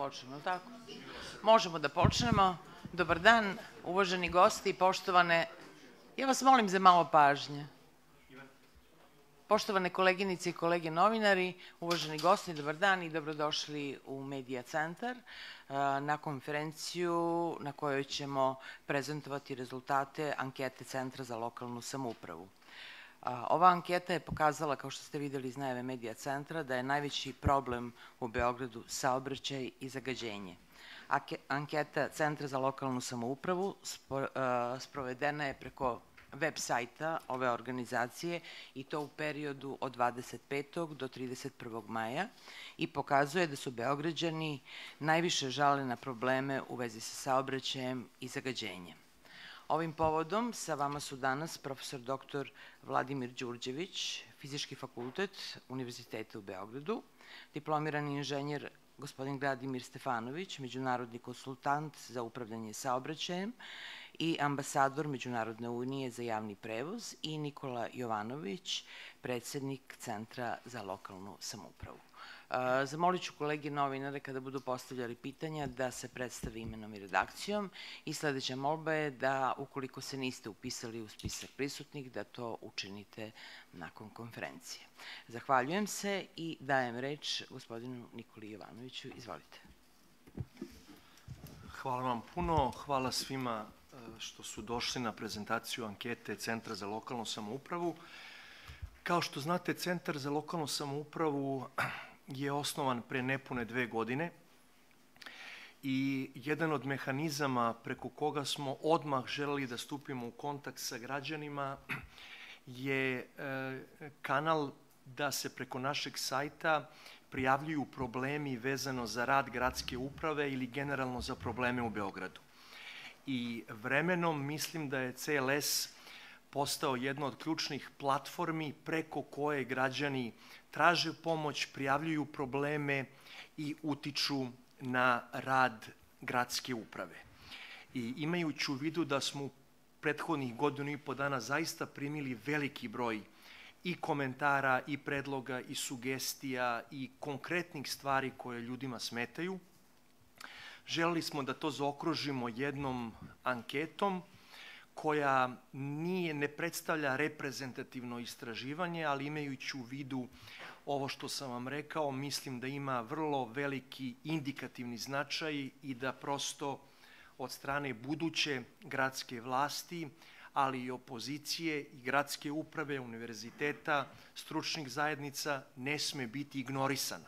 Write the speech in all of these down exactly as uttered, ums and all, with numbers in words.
počnemo, tako? Možemo da počnemo. Dobar dan, uvaženi gosti i poštovane... Ja vas molim za malo pažnje. Poštovane koleginice i kolege novinari, uvaženi gosti, dobar dan i dobrodošli u Medija centar na konferenciju na kojoj ćemo prezentovati rezultate ankete Centra za lokalnu samoupravu. Ova anketa je pokazala, kao što ste videli iz najave Medija centra, da je najveći problem u Beogradu saobraćaj i zagađenje. Anketa Centra za lokalnu samoupravu sprovedena je preko web sajta ove organizacije i to u periodu od dvadeset petog do trideset prvog maja i pokazuje da su Beograđani najviše žale na probleme u vezi sa saobraćajem i zagađenjem. Ovim povodom sa vama su danas profesor doktor Vladimir Đurđević, Fizički fakultet Univerziteta u Beogradu, diplomirani inženjer gospodin Vladimir Stefanović, međunarodni konsultant za upravljanje saobraćajem i ambasador Međunarodne unije za javni prevoz i Nikola Jovanović, predsednik Centra za lokalnu samoupravu. Zamolit ću kolege novinare kada budu postavljali pitanja da se predstavi imenom i redakcijom i sledeća molba je da ukoliko se niste upisali u spisak prisutnih da to učinite nakon konferencije. Zahvaljujem se i dajem reč gospodinu Nikoli Jovanoviću. Izvolite. Hvala vam puno. Hvala svima što su došli na prezentaciju ankete Centra za lokalnu samoupravu. Kao što znate, Centar za lokalnu samoupravu je osnovan pre nepune dve godine i jedan od mehanizama preko koga smo odmah želeli da stupimo u kontakt sa građanima je kanal da se preko našeg sajta prijavljuju problemi vezano za rad gradske uprave ili generalno za probleme u Beogradu. I vremenom mislim da je C L S postao jedna od ključnih platformi preko koje građani traže pomoć, prijavljuju probleme i utiču na rad gradske uprave. I imajući u vidu da smo u prethodnih godinu i po dana zaista primili veliki broj i komentara, i predloga, i sugestija, i konkretnih stvari koje ljudima smetaju, želeli smo da to zaokružimo jednom anketom koja nije, ne predstavlja reprezentativno istraživanje, ali imajući u vidu ovo što sam vam rekao, mislim da ima vrlo veliki indikativni značaj i da prosto od strane buduće gradske vlasti, ali i opozicije i gradske uprave, univerziteta, stručnih zajednica ne sme biti ignorisana.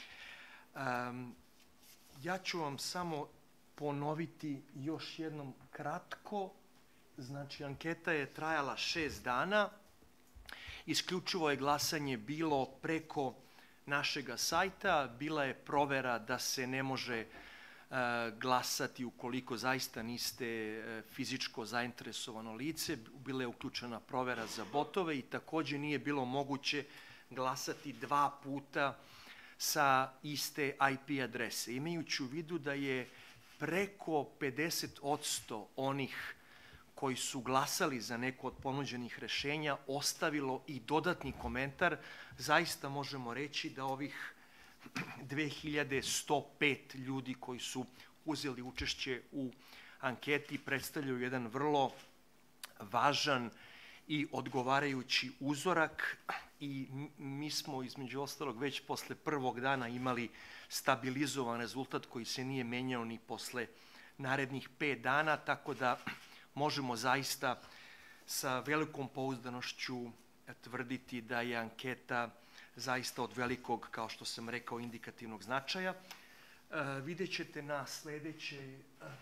Um, ja ću vam samo ponoviti još jednom kratko. Znači, anketa je trajala šest dana, isključivo je glasanje bilo preko našega sajta, bila je provera da se ne može glasati ukoliko zaista niste fizičko zainteresovano lice, bila je uključena provera za botove i takođe nije bilo moguće glasati dva puta sa iste I P adrese. Imajući u vidu da je preko pedeset posto onih koji su glasali za neko od ponuđenih rešenja ostavilo i dodatni komentar, zaista možemo reći da ovih dve hiljade sto pet ljudi koji su uzeli učešće u anketi predstavljaju jedan vrlo važan i odgovarajući uzorak i mi smo između ostalog već posle prvog dana imali stabilizovan rezultat koji se nije menjao ni posle narednih pet dana, tako da možemo zaista sa velikom pouzdanošću tvrditi da je anketa zaista od velikog, kao što sam rekao, indikativnog značaja. E, vidjet ćete na sledećoj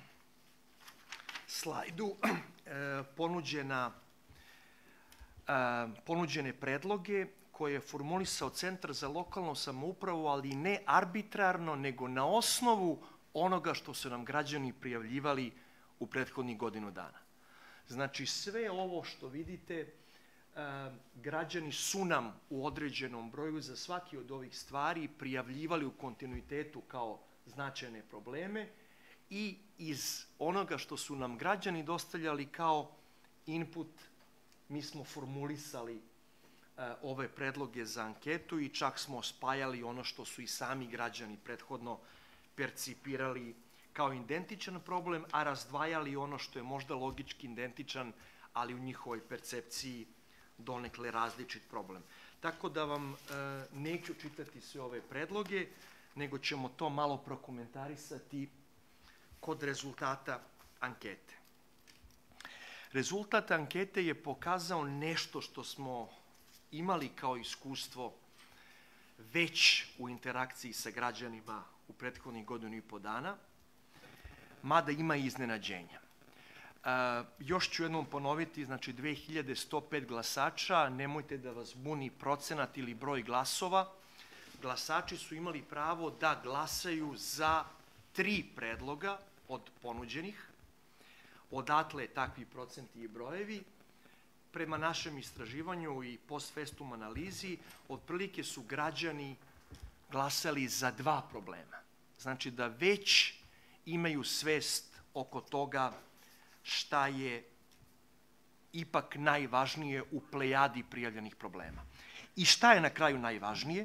slajdu e, ponuđena, e, ponuđene predloge koje je formulisao Centar za lokalnu samoupravu, ali ne arbitrarno, nego na osnovu onoga što su nam građani prijavljivali u prethodnih godinu dana. Znači, sve ovo što vidite, građani su nam u određenom broju za svaki od ovih stvari prijavljivali u kontinuitetu kao značajne probleme i iz onoga što su nam građani dostavljali kao input, mi smo formulisali ove predloge za anketu i čak smo spajali ono što su i sami građani prethodno percipirali kao identičan problem, a razdvajali ono što je možda logički identičan, ali u njihovoj percepciji donekle različit problem. Tako da vam e, neću čitati sve ove predloge, nego ćemo to malo prokomentarisati kod rezultata ankete. Rezultat ankete je pokazao nešto što smo imali kao iskustvo već u interakciji sa građanima u prethodnih godinu i po dana, mada ima i iznenađenja. E, još ću jednom ponoviti, znači dve hiljade sto pet glasača, nemojte da vas buni procenat ili broj glasova. Glasači su imali pravo da glasaju za tri predloga od ponuđenih, odatle takvi procenti i brojevi. Prema našem istraživanju i post festum analizi, otprilike su građani glasali za dva problema. Znači da već imaju svest oko toga šta je ipak najvažnije u plejadi prijavljenih problema. I šta je na kraju najvažnije?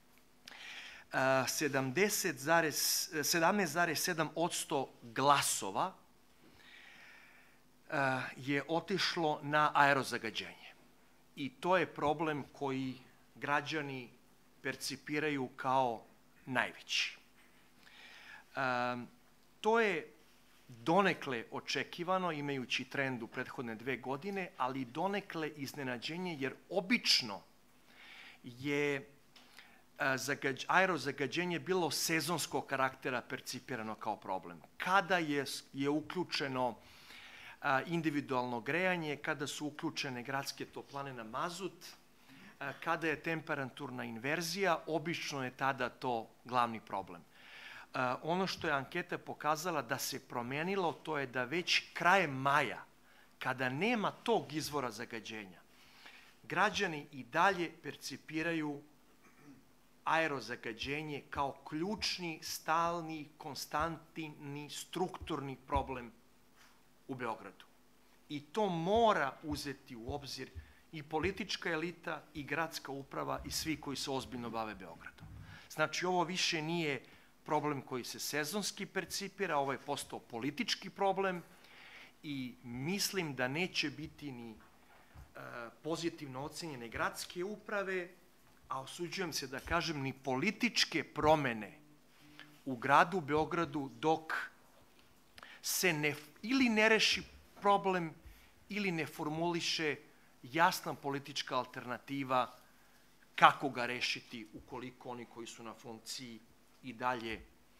sedamnaest zarez sedam posto glasova je otišlo na aerozagađenje. I to je problem koji građani percipiraju kao najveći. To je donekle očekivano, imajući trend u prethodne dve godine, ali donekle iznenađenje, jer obično je aerozagađenje bilo sezonskog karaktera percipirano kao problem. Kada je, je uključeno individualno grejanje, kada su uključene gradske toplane na mazut, kada je temperaturna inverzija, obično je tada to glavni problem. Ono što je anketa pokazala da se promenilo, to je da već krajem maja, kada nema tog izvora zagađenja, građani i dalje percipiraju aerozagađenje kao ključni, stalni, konstantni, strukturni problem u Beogradu. I to mora uzeti u obzir i politička elita, i gradska uprava, i svi koji se ozbiljno bave Beogradom. Znači, ovo više nije problem koji se sezonski percipira, ovo je postao politički problem i mislim da neće biti ni e, pozitivno ocenjene gradske uprave, a osuđujem se da kažem ni političke promene u gradu Beogradu dok se ne, ili ne reši problem ili ne formuliše jasna politička alternativa kako ga rešiti ukoliko oni koji su na funkciji i dalje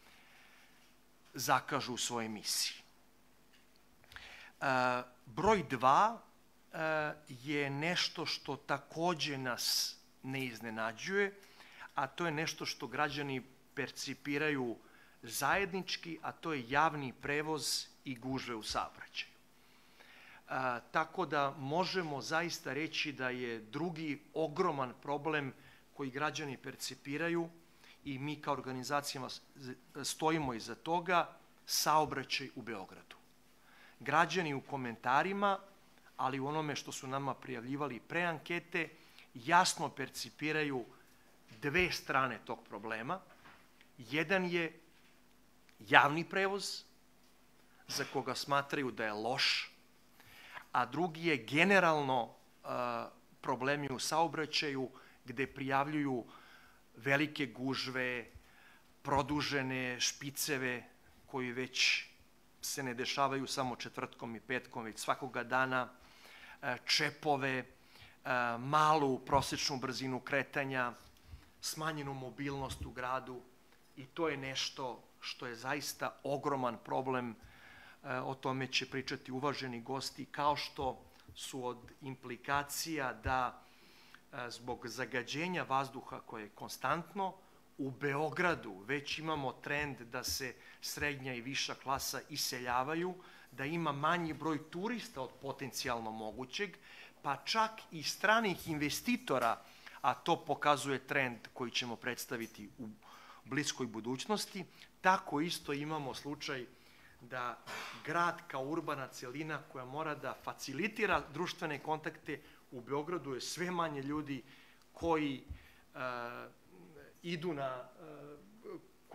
zakažu u svojoj misiji. E, broj dva e, je nešto što takođe nas ne iznenađuje, a to je nešto što građani percipiraju zajednički, a to je javni prevoz i gužve u saobraćaju. E, tako da možemo zaista reći da je drugi ogroman problem koji građani percipiraju i mi kao organizacijama stojimo iza toga, saobraćaj u Beogradu. Građani u komentarima, ali u onome što su nama prijavljivali pre ankete, jasno percipiraju dve strane tog problema. Jedan je javni prevoz, za koga smatraju da je loš, a drugi je generalno uh, problemi u saobraćaju gde prijavljuju velike gužve, produžene špiceve koji već se ne dešavaju samo četvrtkom i petkom, već svakoga dana, čepove, malu prosečnu brzinu kretanja, smanjenu mobilnost u gradu i to je nešto što je zaista ogroman problem. O tome će pričati uvaženi gosti, kao što su od implikacija da zbog zagađenja vazduha koje je konstantno, u Beogradu već imamo trend da se srednja i viša klasa iseljavaju, da ima manji broj turista od potencijalno mogućeg, pa čak i stranih investitora, a to pokazuje trend koji ćemo predstaviti u bliskoj budućnosti, tako isto imamo slučaj da grad kao urbana celina koja mora da facilitira društvene kontakte, u Beogradu je sve manje ljudi koji uh, idu na, uh,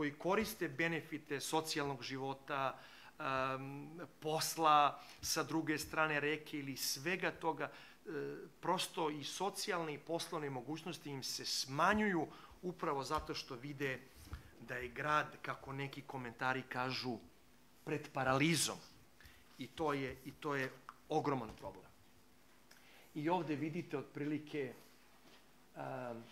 koji koriste benefite socijalnog života, posla sa druge strane reke ili svega toga, prosto i socijalne i poslovne mogućnosti im se smanjuju upravo zato što vide da je grad, kako neki komentari kažu, pred paralizom. I to je, i to je ogroman problem. I ovde vidite otprilike um,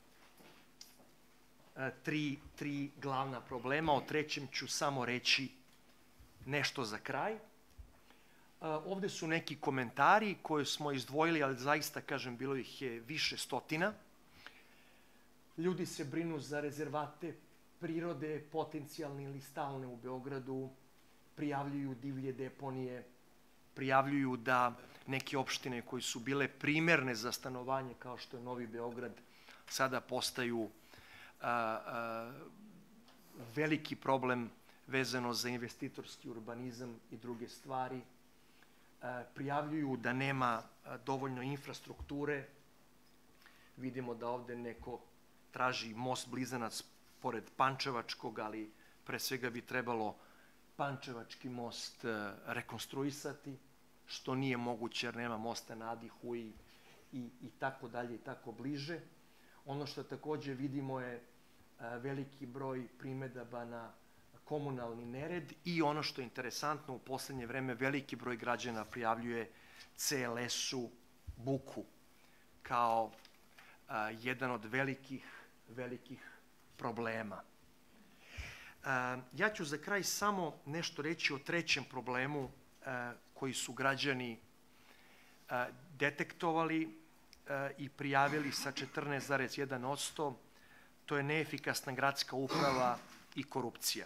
tri, tri glavna problema. O trećem ću samo reći nešto za kraj. Ovde su neki komentari koje smo izdvojili, ali zaista, kažem, bilo ih je više stotina. Ljudi se brinu za rezervate prirode, potencijalne ili stalne u Beogradu, prijavljuju divlje deponije, prijavljuju da neke opštine koje su bile primerne za stanovanje, kao što je Novi Beograd, sada postaju a, a, veliki problem vezano za investitorski urbanizam i druge stvari. A, prijavljuju da nema a, dovoljno infrastrukture. Vidimo da ovde neko traži most Blizanac pored Pančevačkog, ali pre svega bi trebalo Pančevački most rekonstruisati, što nije moguće jer nema mosta na Adi, Huji i, i tako dalje i tako bliže. Ono što takođe vidimo je veliki broj primedaba na komunalni nered i ono što je interesantno, u poslednje vreme veliki broj građana prijavljuje C L S-u buku kao a, jedan od velikih, velikih problema. Ja ću za kraj samo nešto reći o trećem problemu koji su građani detektovali i prijavili sa četrnaest zarez jedan posto. To je neefikasna gradska uprava i korupcija.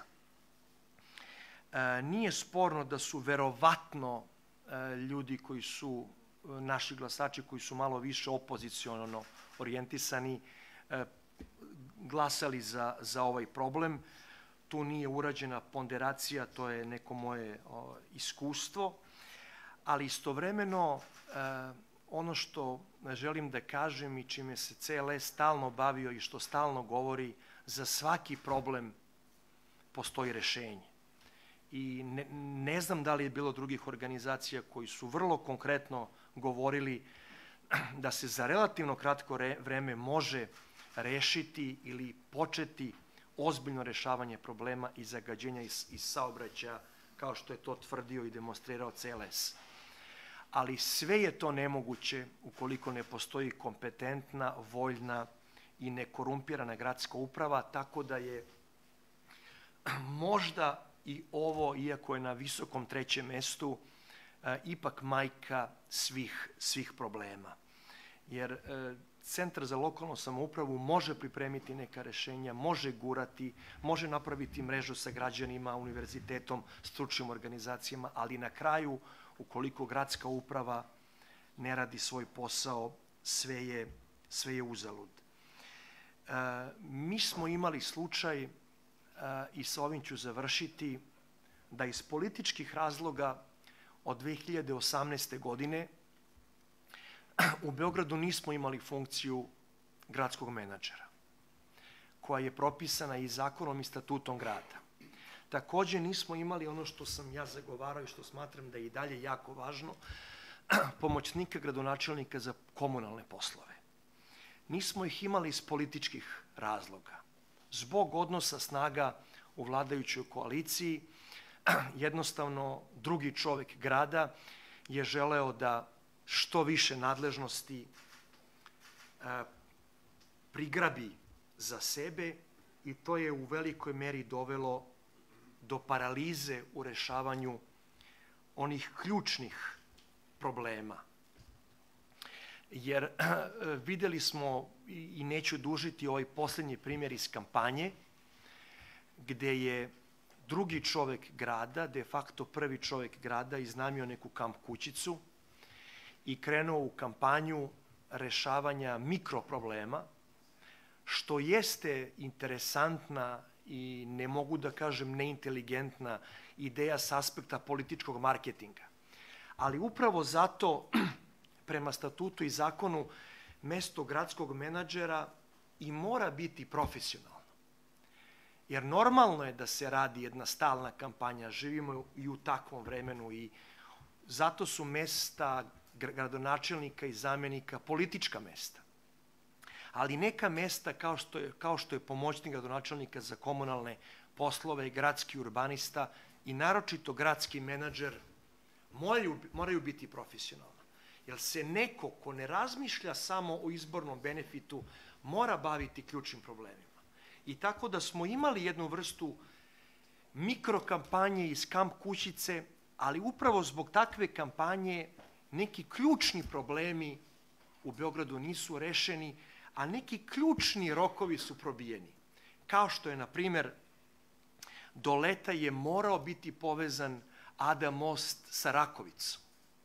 Nije sporno da su verovatno ljudi koji su, naši glasači koji su malo više opoziciono orijentisani, glasali za, za ovaj problem. Tu nije urađena ponderacija, to je neko moje o, iskustvo, ali istovremeno e, ono što želim da kažem i čime se C L S stalno bavio i što stalno govori, za svaki problem postoji rešenje. I ne, ne znam da li je bilo drugih organizacija koji su vrlo konkretno govorili da se za relativno kratko re, vreme može rešiti ili početi ozbiljno rešavanje problema i zagađenja iz, iz saobraćaja, kao što je to tvrdio i demonstrirao C L S. Ali sve je to nemoguće ukoliko ne postoji kompetentna, voljna i nekorumpirana gradska uprava, tako da je možda i ovo, iako je na visokom trećem mestu, ipak majka svih, svih problema. Jer Centar za lokalnu samoupravu može pripremiti neka rešenja, može gurati, može napraviti mrežu sa građanima, univerzitetom, stručnim organizacijama, ali na kraju, ukoliko gradska uprava ne radi svoj posao, sve je, sve je uzalud. E, mi smo imali slučaj, e, i sa ovim ću završiti, da iz političkih razloga od dve hiljade osamnaeste. godine u Beogradu nismo imali funkciju gradskog menadžera, koja je propisana i zakonom i statutom grada. Takođe nismo imali ono što sam ja zagovarao i što smatram da je i dalje jako važno, pomoćnika gradonačelnika za komunalne poslove. Nismo ih imali iz političkih razloga. Zbog odnosa snaga u vladajućoj koaliciji, jednostavno drugi čovek grada je želeo da što više nadležnosti a, prigrabi za sebe i to je u velikoj meri dovelo do paralize u rešavanju onih ključnih problema. Jer a, videli smo, i, i neću dužiti, ovaj poslednji primjer iz kampanje, gde je drugi čovek grada, de facto prvi čovek grada, iznajmio neku kamp kućicu i krenuo u kampanju rešavanja mikroproblema, što jeste interesantna i ne mogu da kažem neinteligentna ideja s aspekta političkog marketinga. Ali upravo zato, prema statutu i zakonu, mesto gradskog menadžera i mora biti profesionalno. Jer normalno je da se radi jedna stalna kampanja, živimo i u takvom vremenu i zato su mesta gradonačelnika i zamenika politička mesta. Ali neka mesta kao što je, kao što je pomoćnik gradonačelnika za komunalne poslove, gradski urbanista i naročito gradski menadžer moraju, moraju biti profesionalna. Jer se neko ko ne razmišlja samo o izbornom benefitu mora baviti ključnim problemima. I tako da smo imali jednu vrstu mikrokampanje iz kamp kućice, ali upravo zbog takve kampanje neki ključni problemi u Beogradu nisu rešeni, a neki ključni rokovi su probijeni. Kao što je, na primer, do leta je morao biti povezan Ada most sa Rakovicom.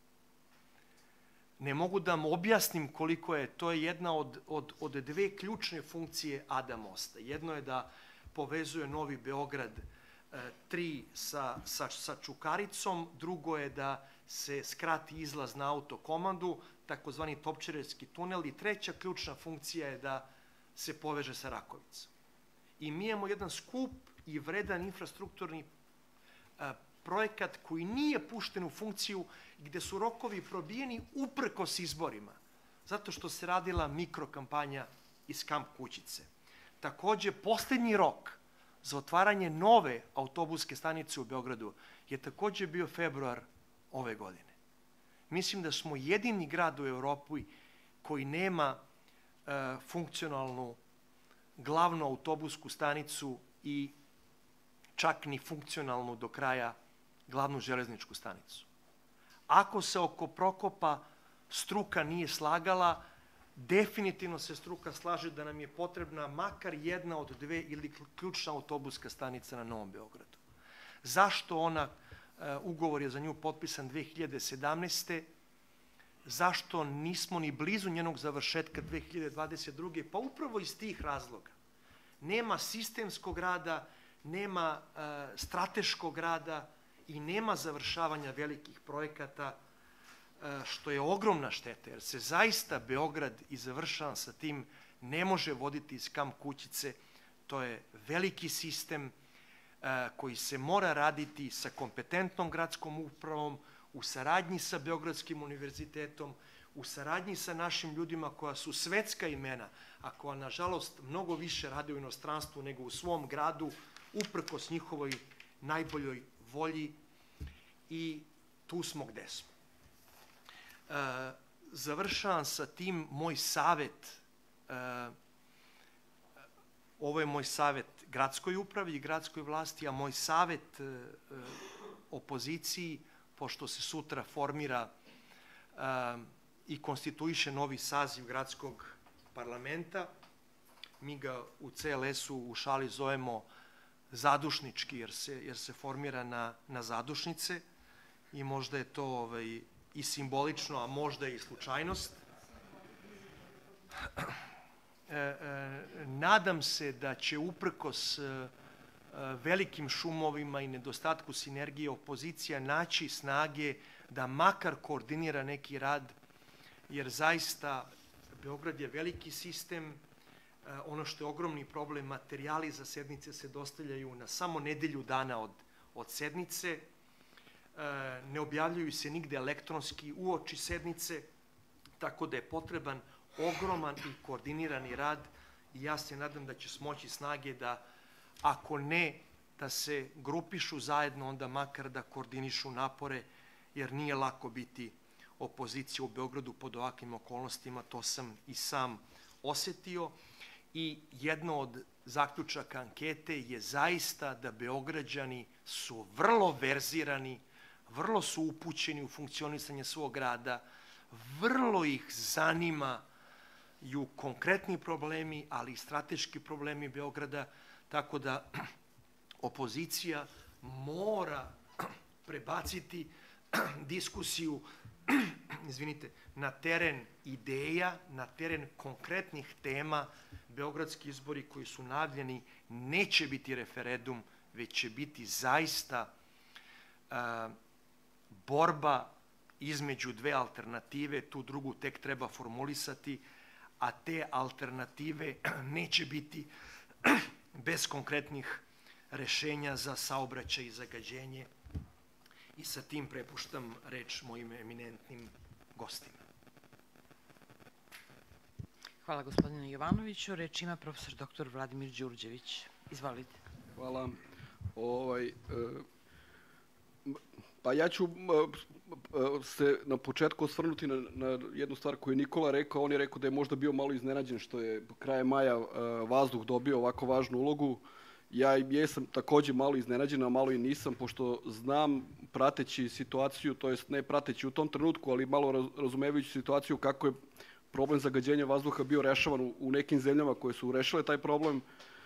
Ne mogu da vam objasnim koliko je, to je jedna od, od, od dve ključne funkcije Ada mosta. Jedno je da povezuje Novi Beograd tri sa, sa, sa Čukaricom, drugo je da se skrati izlaz na autokomandu, takozvani Topčireski tunel, i treća ključna funkcija je da se poveže sa Rakovicom. I mi imamo jedan skup i vredan infrastrukturni a, projekat koji nije pušten u funkciju, gde su rokovi probijeni uprkos izborima, zato što se radila mikrokampanja iz kamp kućice. Takođe, poslednji rok za otvaranje nove autobuske stanice u Beogradu je takođe bio februar ove godine. Mislim da smo jedini grad u Evropi koji nema e, funkcionalnu glavnu autobusku stanicu i čak ni funkcionalnu do kraja glavnu železničku stanicu. Ako se oko Prokopa struka nije slagala, definitivno se struka slaže da nam je potrebna makar jedna od dve ili ključna autobuska stanica na Novom Beogradu. Zašto ona, ugovor je za nju potpisan dve hiljade sedamnaeste. Zašto nismo ni blizu njenog završetka dve hiljade dvadeset druge. Pa upravo iz tih razloga. Nema sistemskog rada, nema strateškog rada i nema završavanja velikih projekata, što je ogromna šteta, jer se zaista Beograd, i završavam sa tim, ne može voditi iz kamp kućice. To je veliki sistem koji se mora raditi sa kompetentnom gradskom upravom, u saradnji sa Beogradskim univerzitetom, u saradnji sa našim ljudima koja su svetska imena, a koja, nažalost, mnogo više rade u inostranstvu nego u svom gradu, uprkos njihovoj najboljoj volji, i tu smo gde smo. E, završavam sa tim, moj savet, e, ovo je moj savet gradskoj upravi i gradskoj vlasti, a moj savet e, opoziciji, pošto se sutra formira e, i konstituiše novi saziv gradskog parlamenta, mi ga u C L S-u u šali zovemo zadušnički, jer se, jer se formira na, na zadušnice, i možda je to ovaj, i simbolično, a možda i slučajnost. E, e, nadam se da će uprkos e, velikim šumovima i nedostatku sinergije opozicija naći snage da makar koordinira neki rad, jer zaista Beograd je veliki sistem. E, ono što je ogromni problem, materijali za sednice se dostavljaju na samo nedelju dana od, od sednice, ne objavljuju se nigde elektronski uoči sednice, tako da je potreban ogroman i koordinirani rad, i ja se nadam da će smoći snage da, ako ne da se grupišu zajedno, onda makar da koordinišu napore, jer nije lako biti opozicija u Beogradu pod ovakvim okolnostima, to sam i sam osetio. I jedno od zaključaka ankete je zaista da Beograđani su vrlo verzirani, vrlo su upućeni u funkcionisanje svog grada, vrlo ih zanimaju konkretni problemi, ali i strateški problemi Beograda, tako da opozicija mora prebaciti diskusiju izvinite, na teren ideja, na teren konkretnih tema. Beogradski izbori koji su najavljeni neće biti referendum, već će biti zaista uh, borba između dve alternative, tu drugu tek treba formulisati, a te alternative neće biti bez konkretnih rešenja za saobraćaj i zagađenje. I sa tim prepuštam reč mojim eminentnim gostima. Hvala gospodine Jovanoviću. Reč ima profesor doktor Vladimir Đurđević. Izvolite. Hvala. Ovaj, pa ja ću se na početku osvrnuti na, na jednu stvar koju je Nikola rekao. On je rekao da je možda bio malo iznenađen što je krajem maja vazduh dobio ovako važnu ulogu. Ja jesam takođe malo iznenađen, a malo i nisam, pošto znam, prateći situaciju, to jest ne prateći u tom trenutku, ali malo razumevajući situaciju kako je problem zagađenja vazduha bio rešavan u nekim zemljama koje su rešile taj problem,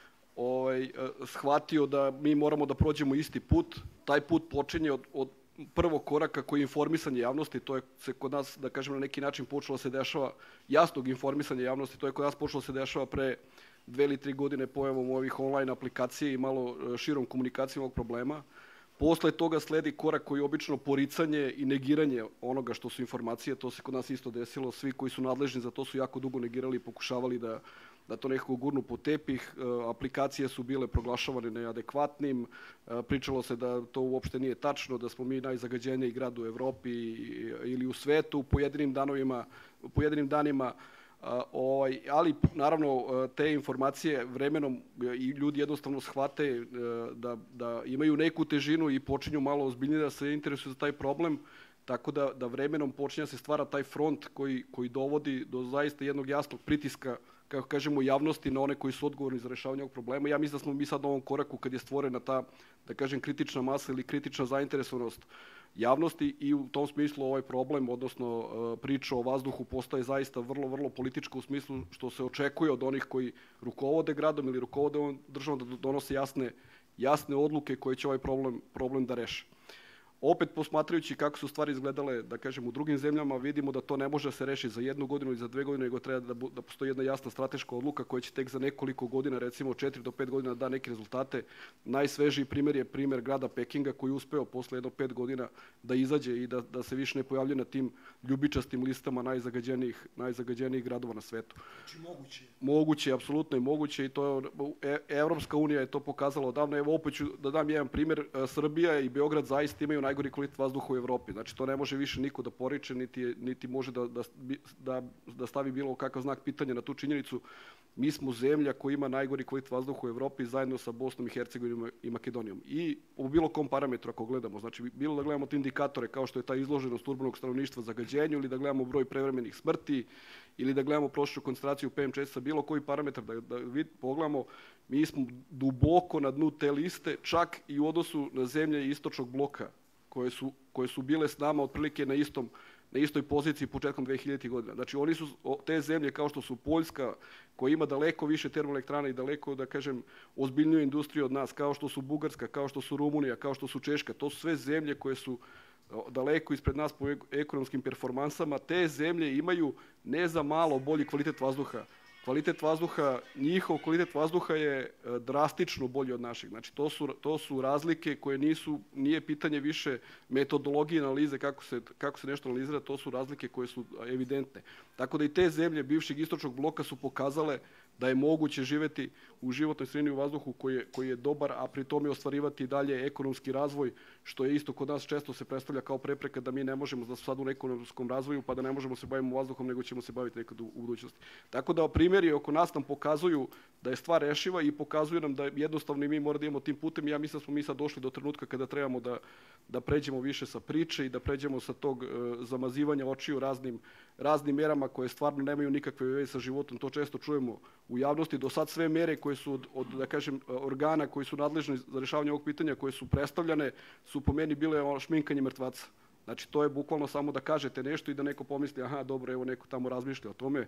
ovaj, shvatio da mi moramo da prođemo isti put. Taj put počinje od, od prvog koraka koji je informisanje javnosti. To je se kod nas, da kažem, na neki način počelo se dešava, jasnog informisanja javnosti, to je kod nas počelo se dešava pre dve ili tri godine pojavom ovih online aplikacija i malo širom komunikacijom ovog problema. Posle toga sledi korak koji je obično poricanje i negiranje onoga što su informacije. To se kod nas isto desilo. Svi koji su nadležni za to su jako dugo negirali i pokušavali da, da to nekako gurnu po tepih. Aplikacije su bile proglašavane neadekvatnim. Pričalo se da to uopšte nije tačno, da smo mi najzagađeniji grad u Evropi ili u svetu u pojedinim danovima, u pojedinim danima. Uh, ovaj, ali naravno uh, te informacije vremenom uh, i ljudi jednostavno shvate uh, da, da imaju neku težinu i počinju malo ozbiljnije da se interesuju za taj problem, tako da, da vremenom počinje se stvara taj front koji, koji dovodi do zaista jednog jasnog pritiska, kako kažemo, javnosti na one koji su odgovorni za rešavanje ovog problema. Ja mislim da smo mi sad na ovom koraku kad je stvorena ta, da kažem, kritična masa ili kritična zainteresovanost javnosti i u tom smislu ovaj problem, odnosno priča o vazduhu postaje zaista vrlo, vrlo politička u smislu što se očekuje od onih koji rukovode gradom ili rukovode ovom državom da donose jasne, jasne odluke koje će ovaj problem, problem da reše. Opet posmatrajući kako su stvari izgledale, da kažem, u drugim zemljama, vidimo da to ne može se reši za jednu godinu ili za dve godine, nego treba da, da postoji jedna jasna strateška odluka koja će tek za nekoliko godina, recimo četiri do pet godina, da neke rezultate. Najsvežiji primjer je primjer grada Pekinga koji je uspeo posle jedno pet godina da izađe i da, da se više ne pojavlja na tim ljubičastim listama najzagađenijih, najzagađenijih gradova na svetu. Znači moguće? Moguće, apsolutno je moguće i to je, Evropska unija je to pokazala odavno. Evo opet ću da dam jedan primjer. Srbija i Beograd zaista imaju najgori kvalitet vazduha u Evropi. Znači, to ne može više niko da poriče, niti, niti može da, da, da, da stavi bilo kakav znak pitanja na tu činjenicu. Mi smo zemlja koja ima najgori kvalitet vazduha u Evropi zajedno sa Bosnom i Hercegovinom i Makedonijom. I u bilo kom parametru ako gledamo, znači bilo da gledamo te indikatore kao što je ta izloženost urbanog stanovništva zagađenju ili da gledamo broj prevremenih smrti ili da gledamo prosječnu koncentraciju P M čestica, bilo koji parametar da, da vid, pogledamo, mi smo duboko na dnu te liste, čak i u odnosu na zemlje istočnog bloka koje su, koje su bile s nama otprilike na istom na istoj poziciji početkom dve hiljaditih godina. Znači, oni su te zemlje kao što su Poljska, koja ima daleko više termoelektrana i daleko, da kažem, ozbiljniju industriju od nas, kao što su Bugarska, kao što su Rumunija, kao što su Češka. To su sve zemlje koje su daleko ispred nas po ekonomskim performansama. Te zemlje imaju ne za malo bolji kvalitet vazduha. Kvalitet vazduha, njihov kvalitet vazduha je drastično bolji od našeg. Znači, to su, to su razlike koje nisu, nije pitanje više metodologije analize kako se, kako se nešto analizira, to su razlike koje su evidentne. Tako da i te zemlje bivšeg istočnog bloka su pokazale da je moguće živeti u životnoj sredini u vazduhu koji je, koji je dobar, a pri tome ostvarivati dalje ekonomski razvoj, što je isto kod nas često se predstavlja kao prepreka da mi ne možemo da sad u ekonomskom razvoju pa da ne možemo se bavimo vazduhom, nego ćemo se baviti nekad u, u budućnosti. Tako da primjeri oko nas nam pokazuju da je stvar rešiva i pokazuju nam da jednostavno i mi moramo da idemo tim putem. Ja mislim da smo mi sad došli do trenutka kada trebamo da, da pređemo više sa priče i da pređemo sa tog uh, zamazivanja očiju raznim, raznim merama koje stvarno nemaju nikakve veze sa životom. To često čujemo u javnosti. Do sad sve mere koje su od, od, da kažem, organa koji su nadležni za rešavanje ovog pitanja, koje su predstavljane, su po meni bile šminkanje mrtvaca. Znači, to je bukvalno samo da kažete nešto i da neko pomisli, aha, dobro, evo neko tamo razmišlja o tome.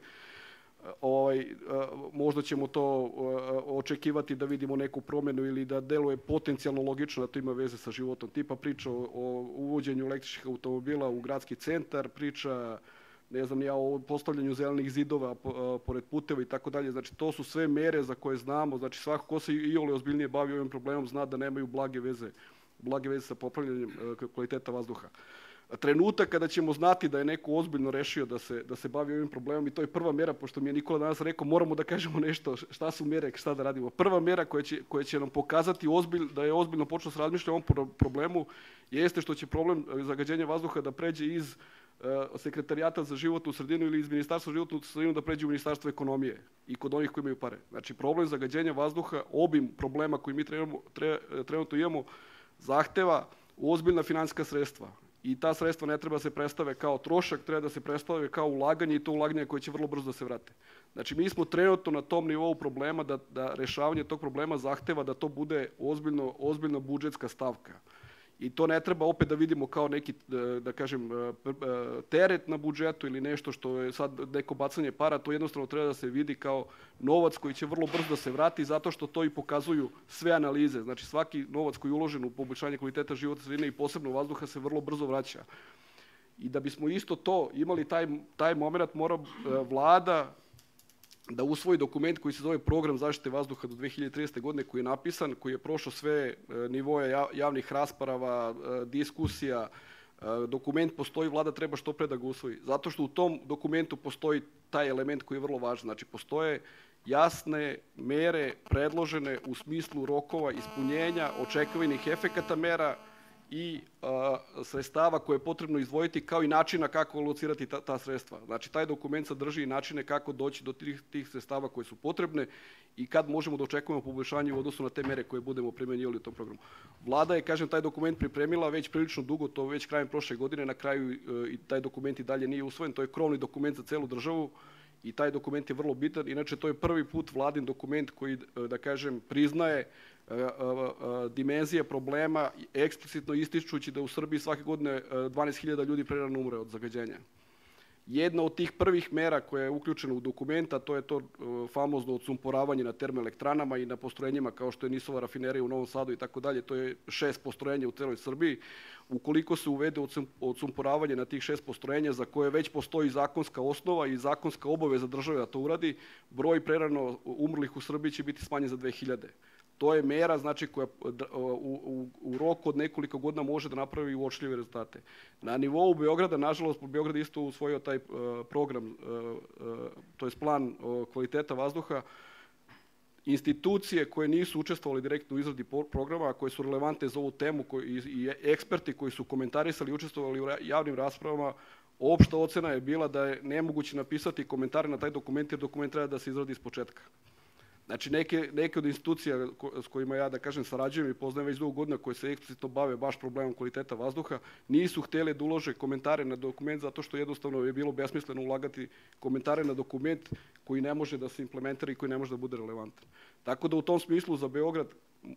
Ovaj, možda ćemo to očekivati da vidimo neku promjenu ili da deluje potencijalno logično da to ima veze sa životom. Tipa priča o, o uvođenju električnih automobila u gradski centar, priča ne znam ja, o postavljanju zelenih zidova pored puteva i tako dalje. Znači, to su sve mere za koje znamo. Znači, svako ko se iole ozbiljnije bavi ovim problemom zna da nemaju blage veze, blage veze sa popravljanjem kvaliteta vazduha. trenutak kada ćemo znati da je neko ozbiljno rešio da se, da se bavi ovim problemom i to je prva mera, pošto mi je Nikola danas rekao, moramo da kažemo nešto, šta su mere, šta da radimo. Prva mera koja će, koja će nam pokazati ozbilj, da je ozbiljno počeo se razmišljati o ovom problemu jeste što će problem zagađenja vazduha da pređe iz uh, Sekretarijata za životnu sredinu ili iz Ministarstva za životnu sredinu da pređe u Ministarstvo ekonomije i kod onih koji imaju pare. Znači, problem zagađenja vazduha, obim problema koji mi trebamo, tre, trenutno imamo, zahteva ozbiljna finansijska sredstva. I ta sredstva ne treba se predstave kao trošak, treba da se predstave kao ulaganje i to ulaganje koje će vrlo brzo da se vrate. Znači, mi smo trenutno na tom nivou problema da, da rešavanje tog problema zahteva da to bude ozbiljno, ozbiljno budžetska stavka. I to ne treba opet da vidimo kao neki, da kažem, teret na budžetu ili nešto što je sad neko bacanje para, to jednostavno treba da se vidi kao novac koji će vrlo brzo da se vrati zato što to i pokazuju sve analize. Znači svaki novac koji je uložen u poboljšanje kvaliteta životne sredine i posebno vazduha se vrlo brzo vraća. I da bismo isto to imali taj, taj moment, mora vlada da usvoji dokument koji se zove Program zaštite vazduha do dve hiljade tridesete. godine, koji je napisan, koji je prošao sve nivoje javnih rasprava, diskusija. Dokument postoji, vlada treba što pre da ga usvoji. Zato što u tom dokumentu postoji taj element koji je vrlo važan. Znači, postoje jasne mere predložene u smislu rokova ispunjenja, očekivanih efekata mera i a, sredstava koje je potrebno izdvojiti, kao i načina kako alocirati ta, ta sredstva. Znači, taj dokument sadrži i načine kako doći do tih, tih sredstava koje su potrebne i kad možemo da očekujemo poboljšanje u odnosu na te mere koje budemo primenjivali u tom programu. Vlada je, kažem, taj dokument pripremila već prilično dugo, to već krajem prošle godine, na kraju i taj dokument i dalje nije usvojen, to je krovni dokument za celu državu i taj dokument je vrlo bitan. Inače, to je prvi put vladin dokument koji, da kažem, priznaje dimenzije problema, eksplicitno ističući da u Srbiji svake godine dvanaest hiljada ljudi prerano umre od zagađenja. Jedna od tih prvih mera koja je uključena u dokumenta, to je to famozno odsumporavanje na termoelektranama i na postrojenjima kao što je Nisova rafinerija u Novom Sadu i tako dalje, to je šest postrojenja u celoj Srbiji. Ukoliko se uvede odsumporavanje na tih šest postrojenja za koje već postoji zakonska osnova i zakonska obaveza države da to uradi, broj prerano umrlih u Srbiji će biti smanjen za dve hiljade. To je mera, znači, koja u, u, u roku od nekoliko godina može da napravi uočljive rezultate. Na nivou Beograda, nažalost, Beograd isto usvojio taj uh, program, uh, uh, to je plan uh, kvaliteta vazduha. Institucije koje nisu učestvovali direktno u izradi programa, koje su relevantne za ovu temu koji, i, i eksperti koji su komentarisali i učestvovali u javnim raspravama, opšta ocena je bila da je nemoguće napisati komentare na taj dokument jer dokument treba da se izradi iz početka. Znači, neke, neke od institucija ko, s kojima ja, da kažem, sarađujem i poznajem već dugo godina koje se eksplicitno bave baš problemom kvaliteta vazduha, nisu htjeli da ulože komentare na dokument zato što jednostavno je bilo besmisleno ulagati komentare na dokument koji ne može da se implementira i koji ne može da bude relevantan. Tako da u tom smislu za Beograd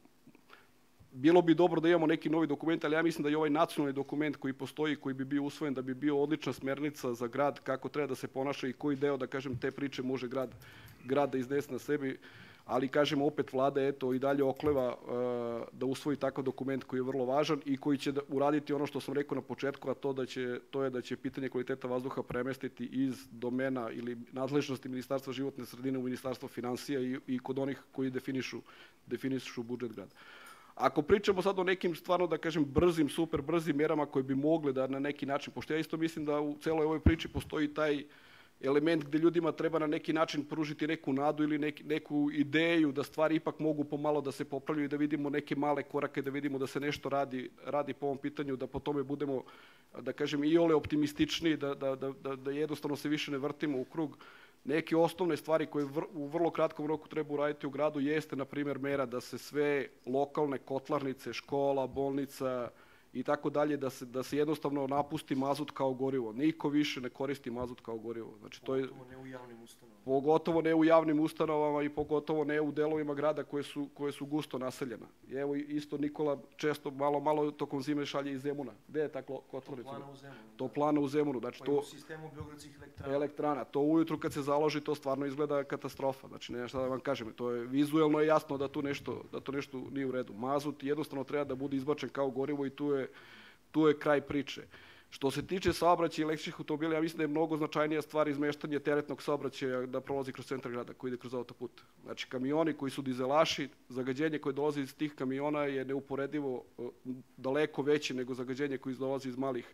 bilo bi dobro da imamo neki novi dokument, ali ja mislim da je ovaj nacionalni dokument koji postoji, koji bi bio usvojen, da bi bio odlična smernica za grad kako treba da se ponaša i koji deo, da kažem, te priče može grad, grad da iznese na sebi. Ali, kažem, opet vlada eto i dalje okleva uh, da usvoji takav dokument koji je vrlo važan i koji će da uraditi ono što sam rekao na početku, a to, da će, to je da će pitanje kvaliteta vazduha premestiti iz domena ili nadležnosti Ministarstva životne sredine u Ministarstvo finansija i, i kod onih koji definišu, definišu budžet grada. Ako pričamo sad o nekim stvarno, da kažem, brzim, super brzim merama koje bi mogle da na neki način, pošto ja isto mislim da u celoj ovoj priči postoji taj element gde ljudima treba na neki način pružiti neku nadu ili neki, neku ideju da stvari ipak mogu pomalo da se popravljaju i da vidimo neke male korake, da vidimo da se nešto radi, radi po ovom pitanju, da po tome budemo, da kažem, i ole optimističniji, da, da, da, da jednostavno se više ne vrtimo u krug. Neke osnovne stvari koje vr, u vrlo kratkom roku treba uraditi u gradu jeste, na primjer, mera da se sve lokalne kotlarnice, škola, bolnica i tako dalje, da se, da se jednostavno napusti mazut kao gorivo. Niko više ne koristi mazut kao gorivo. Znači, to je, pogotovo ne u javnim ustanovama. Pogotovo ne u javnim ustanovama i pogotovo ne u delovima grada koje su, koje su gusto naseljena. I evo isto Nikola često malo, malo tokom zime šalje iz Zemuna. Gde je ta kotlarnica? Toplana u Zemunu. Toplana u Zemunu. Znači, to, u sistemu beogradskih elektrana. elektrana. To ujutru kad se založi, to stvarno izgleda katastrofa. Znači, ne šta da vam kažem. To je, vizuelno je jasno da tu nešto, da to nešto nije u redu. Mazut jednostavno treba da bude izbačen kao gorivo i tu je, tu je kraj priče. Što se tiče saobraćaja električnih automobila, ja mislim da je mnogo značajnija stvar izmeštanje teretnog saobraćaja da prolazi kroz centar grada, koji ide kroz autoput. Znači, kamioni koji su dizelaši, zagađenje koje dolazi iz tih kamiona je neuporedivo daleko veće nego zagađenje koje dolazi iz malih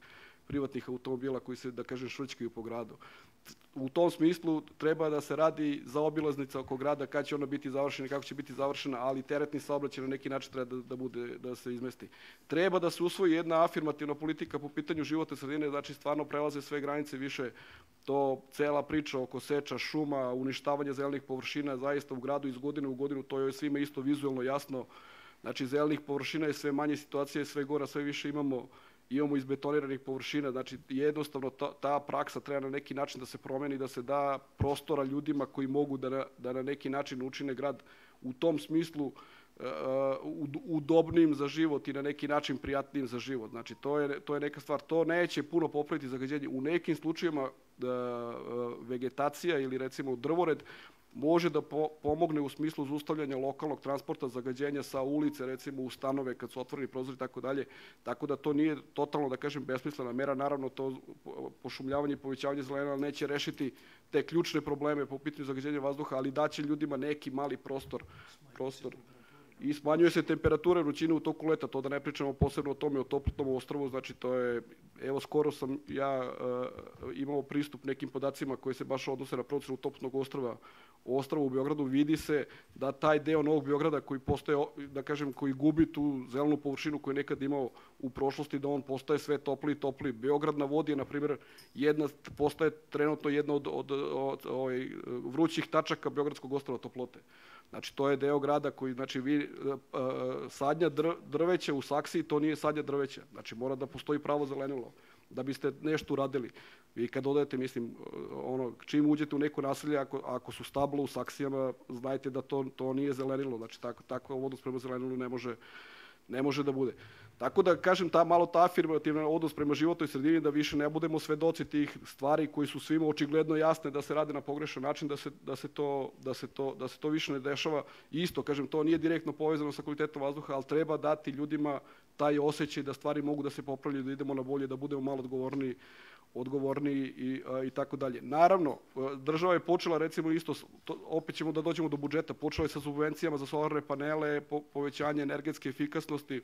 privatnih automobila koji se, da kažem, švrćkaju po gradu. U tom smislu treba da se radi zaobilaznica oko grada, kad će ona biti završena i kako će biti završena, ali teretni saobraćaj na neki način treba da, da, bude, da se izmesti. Treba da se usvoji jedna afirmativna politika po pitanju životne sredine, znači stvarno prelaze sve granice više. To cela priča oko seča šuma, uništavanja zelenih površina, zaista u gradu iz godine u godinu, to je svima isto vizuelno jasno. Znači zelenih površina je sve manje, situacija je sve gora, sve više imamo imamo izbetoniranih površina, znači jednostavno ta, ta praksa treba na neki način da se promeni, da se da prostora ljudima koji mogu da na, da na neki način učine grad u tom smislu uh, udobnim za život i na neki način prijatnijim za život. Znači to je, to je neka stvar, to neće puno popraviti zagađenje. U nekim slučajevima uh, vegetacija ili recimo drvored može da po, pomogne u smislu zaustavljanja lokalnog transporta zagađenja sa ulice, recimo u stanove kad su otvoreni prozori i tako dalje. Tako da to nije totalno, da kažem, besmislena mera. Naravno, to pošumljavanje i povećavanje zelena neće rešiti te ključne probleme po pitanju zagađenja vazduha, ali daće ljudima neki mali prostor, prostor. I smanjuje se temperatura i vrućina u toku leta, to da ne pričamo posebno o tome, o toplotnom ostrvu, znači to je, evo skoro sam ja uh, imao pristup nekim podacima koji se baš odnose na procenu toplotnog ostrva o ostrvu u Beogradu, vidi se da taj deo Novog Beograda koji postaje, da kažem, koji gubi tu zelenu površinu koju je nekad imao u prošlosti, da on postaje sve topliji i topliji. Beograd na vodi je, na primjer, jedna, postaje trenutno jedna od, od, od, od, od vrućih tačaka Beogradskog ostrva toplote. Znači, to je deo grada koji, znači, vi, sadnja drveća u Saksiji, to nije sadnja drveća. Znači, mora da postoji pravo zelenilo da biste nešto uradili. Vi kad odete, mislim, ono, čim uđete u neko naselje, ako, ako su stabla u Saksijama, znajte da to, to nije zelenilo. Znači, tako, tako odnos prema zelenilu ne može, ne može da bude. Tako da, kažem, ta, malo ta afirmativna odnos prema životnoj sredini, da više ne budemo svedoci tih stvari koji su svima očigledno jasne da se rade na pogrešan način, da se, da se, to, da se, to, da se to više ne dešava. Isto, kažem, to nije direktno povezano sa kvalitetom vazduha, ali treba dati ljudima taj osjećaj da stvari mogu da se popravljaju, da idemo na bolje, da budemo malo odgovorniji, odgovorniji i, a, i tako dalje. Naravno, država je počela, recimo isto, to, opet ćemo da dođemo do budžeta, počela je sa subvencijama za solarne panele, po, povećanje energetske efikasnosti,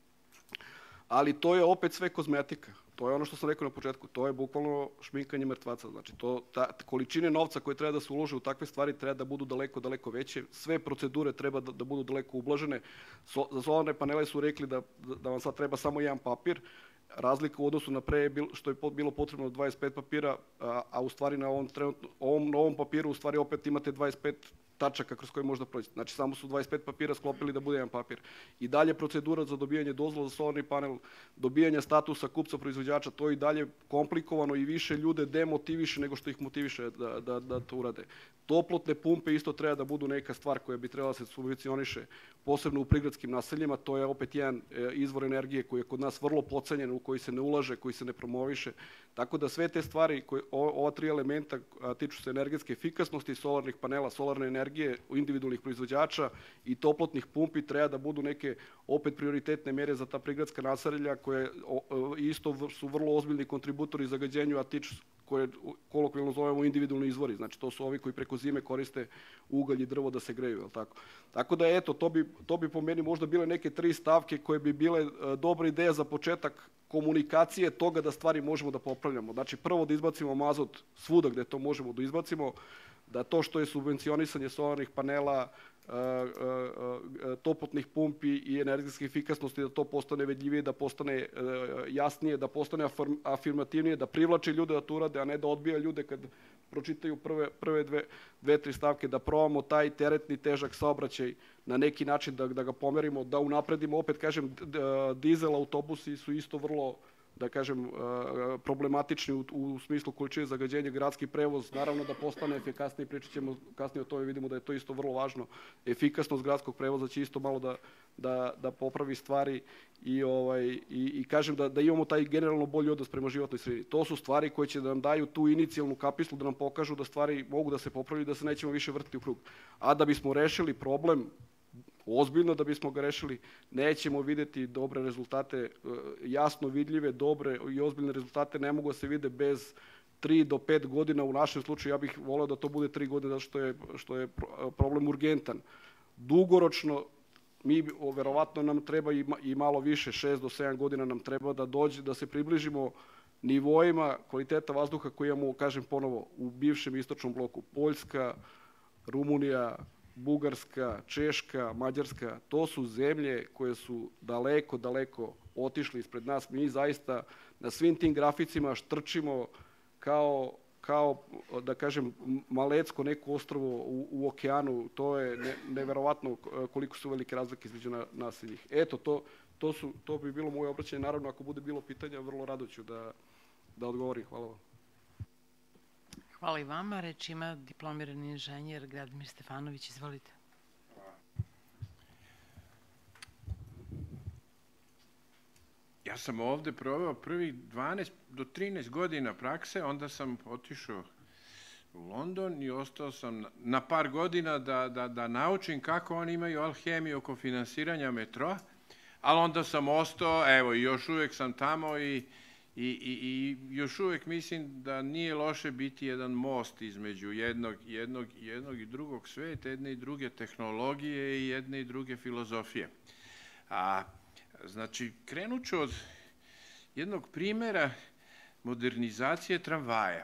ali to je opet sve kozmetika. To je ono što sam rekao na početku, to je bukvalno šminkanje mrtvaca. Znači, to, ta, količine novca koje treba da se ulože u takve stvari treba da budu daleko, daleko veće. Sve procedure treba da, da budu daleko ublažene. So, za solarne panele su rekli da, da vam sad treba samo jedan papir. Razlika u odnosu na pre je bil, što je bilo potrebno dvadeset pet papira, a, a u stvari na ovom, trenutno, ovom novom papiru u stvari opet imate dvadeset pet tačaka kroz koje možda proći. Znači, samo su dvadeset pet papira sklopili da bude jedan papir. I dalje procedura za dobijanje dozvola za solarni panel, dobijanje statusa kupca proizvođača, to je i dalje komplikovano i više ljude demotiviše nego što ih motiviše da, da, da to urade. Toplotne pumpe isto treba da budu neka stvar koja bi trebala se subvencioniše, posebno u prigradskim naseljima. To je opet jedan izvor energije koji je kod nas vrlo podcenjen, u koji se ne ulaže, koji se ne promoviše. Tako da sve te stvari, koje, ova tri elementa tiču se energetske efikasnosti, solarnih panela, solarne energije, individualnih proizvođača i toplotnih pumpi, treba da budu neke opet prioritetne mere za ta prigradska naselja koje isto su vrlo ozbiljni kontributori zagađenju, a tiču koje kolokvijalno zovemo individualni izvori. Znači, to su ovi koji preko zime koriste ugalj i drvo da se greju, jel tako? Tako da, eto, to bi, to bi po meni možda bile neke tri stavke koje bi bile dobra ideja za početak komunikacije toga da stvari možemo da popravljamo. Znači, prvo da izbacimo mazot svuda gde to možemo da izbacimo, da to što je subvencionisanje solarnih panela, toplotnih pumpi i energetske efikasnosti, da to postane vedljivije, da postane jasnije, da postane afirmativnije, da privlači ljude da to urade, a ne da odbija ljude kad pročitaju prve, prve dve, dve, tri stavke, da probamo taj teretni težak saobraćaj na neki način da, da ga pomerimo, da unapredimo. Opet kažem, dizel autobusi su isto vrlo, da kažem, problematični u, u smislu količine zagađenja. Gradski prevoz, naravno da postane efikasniji, pričat ćemo kasnije o tome, vidimo da je to isto vrlo važno. Efikasnost gradskog prevoza će isto malo da, da, da popravi stvari i, ovaj, i, i kažem da, da imamo taj generalno bolji odnos prema životnoj sredini. To su stvari koje će da nam daju tu inicijalnu kapislu, da nam pokažu da stvari mogu da se popravi, da se nećemo više vrtiti u krug. A da bismo rešili problem, ozbiljno da bismo ga rešili, nećemo videti dobre rezultate, jasno vidljive, dobre i ozbiljne rezultate ne mogu da se vide bez tri do pet godina. U našem slučaju ja bih voleo da to bude tri godine, zato što je, što je problem urgentan. Dugoročno, mi verovatno nam treba i, i malo više, šest do sedam godina nam treba da dođe, da se približimo nivoima kvaliteta vazduha koji imamo, kažem ponovo, u bivšem istočnom bloku. Poljska, Rumunija, Bugarska, Češka, Mađarska, to su zemlje koje su daleko, daleko otišli ispred nas. Mi zaista na svim tim graficima štrčimo kao, kao da kažem, malecko neko ostrvo u, u okeanu. To je ne, neverovatno koliko su velike razlike između na, nas i njih. Eto, to, to, su, to bi bilo moje obraćanje. Naravno, ako bude bilo pitanja, vrlo rado ću da, da odgovorim. Hvala vam. Hvala i vama. Reč ima diplomirani inženjer Gradimir Stefanović. Izvolite. Ja sam ovde proveo prvih dvanaest do trinaest godina prakse, onda sam otišao u London i ostao sam na par godina da, da, da naučim kako oni imaju alhemiju oko finansiranja metroa, ali onda sam ostao, evo, i još uvek sam tamo i, i, i, i još uvek mislim da nije loše biti jedan most između jednog, jednog, jednog i drugog sveta, jedne i druge tehnologije i jedne i druge filozofije. A znači, krenut ću od jednog primjera modernizacije tramvaja.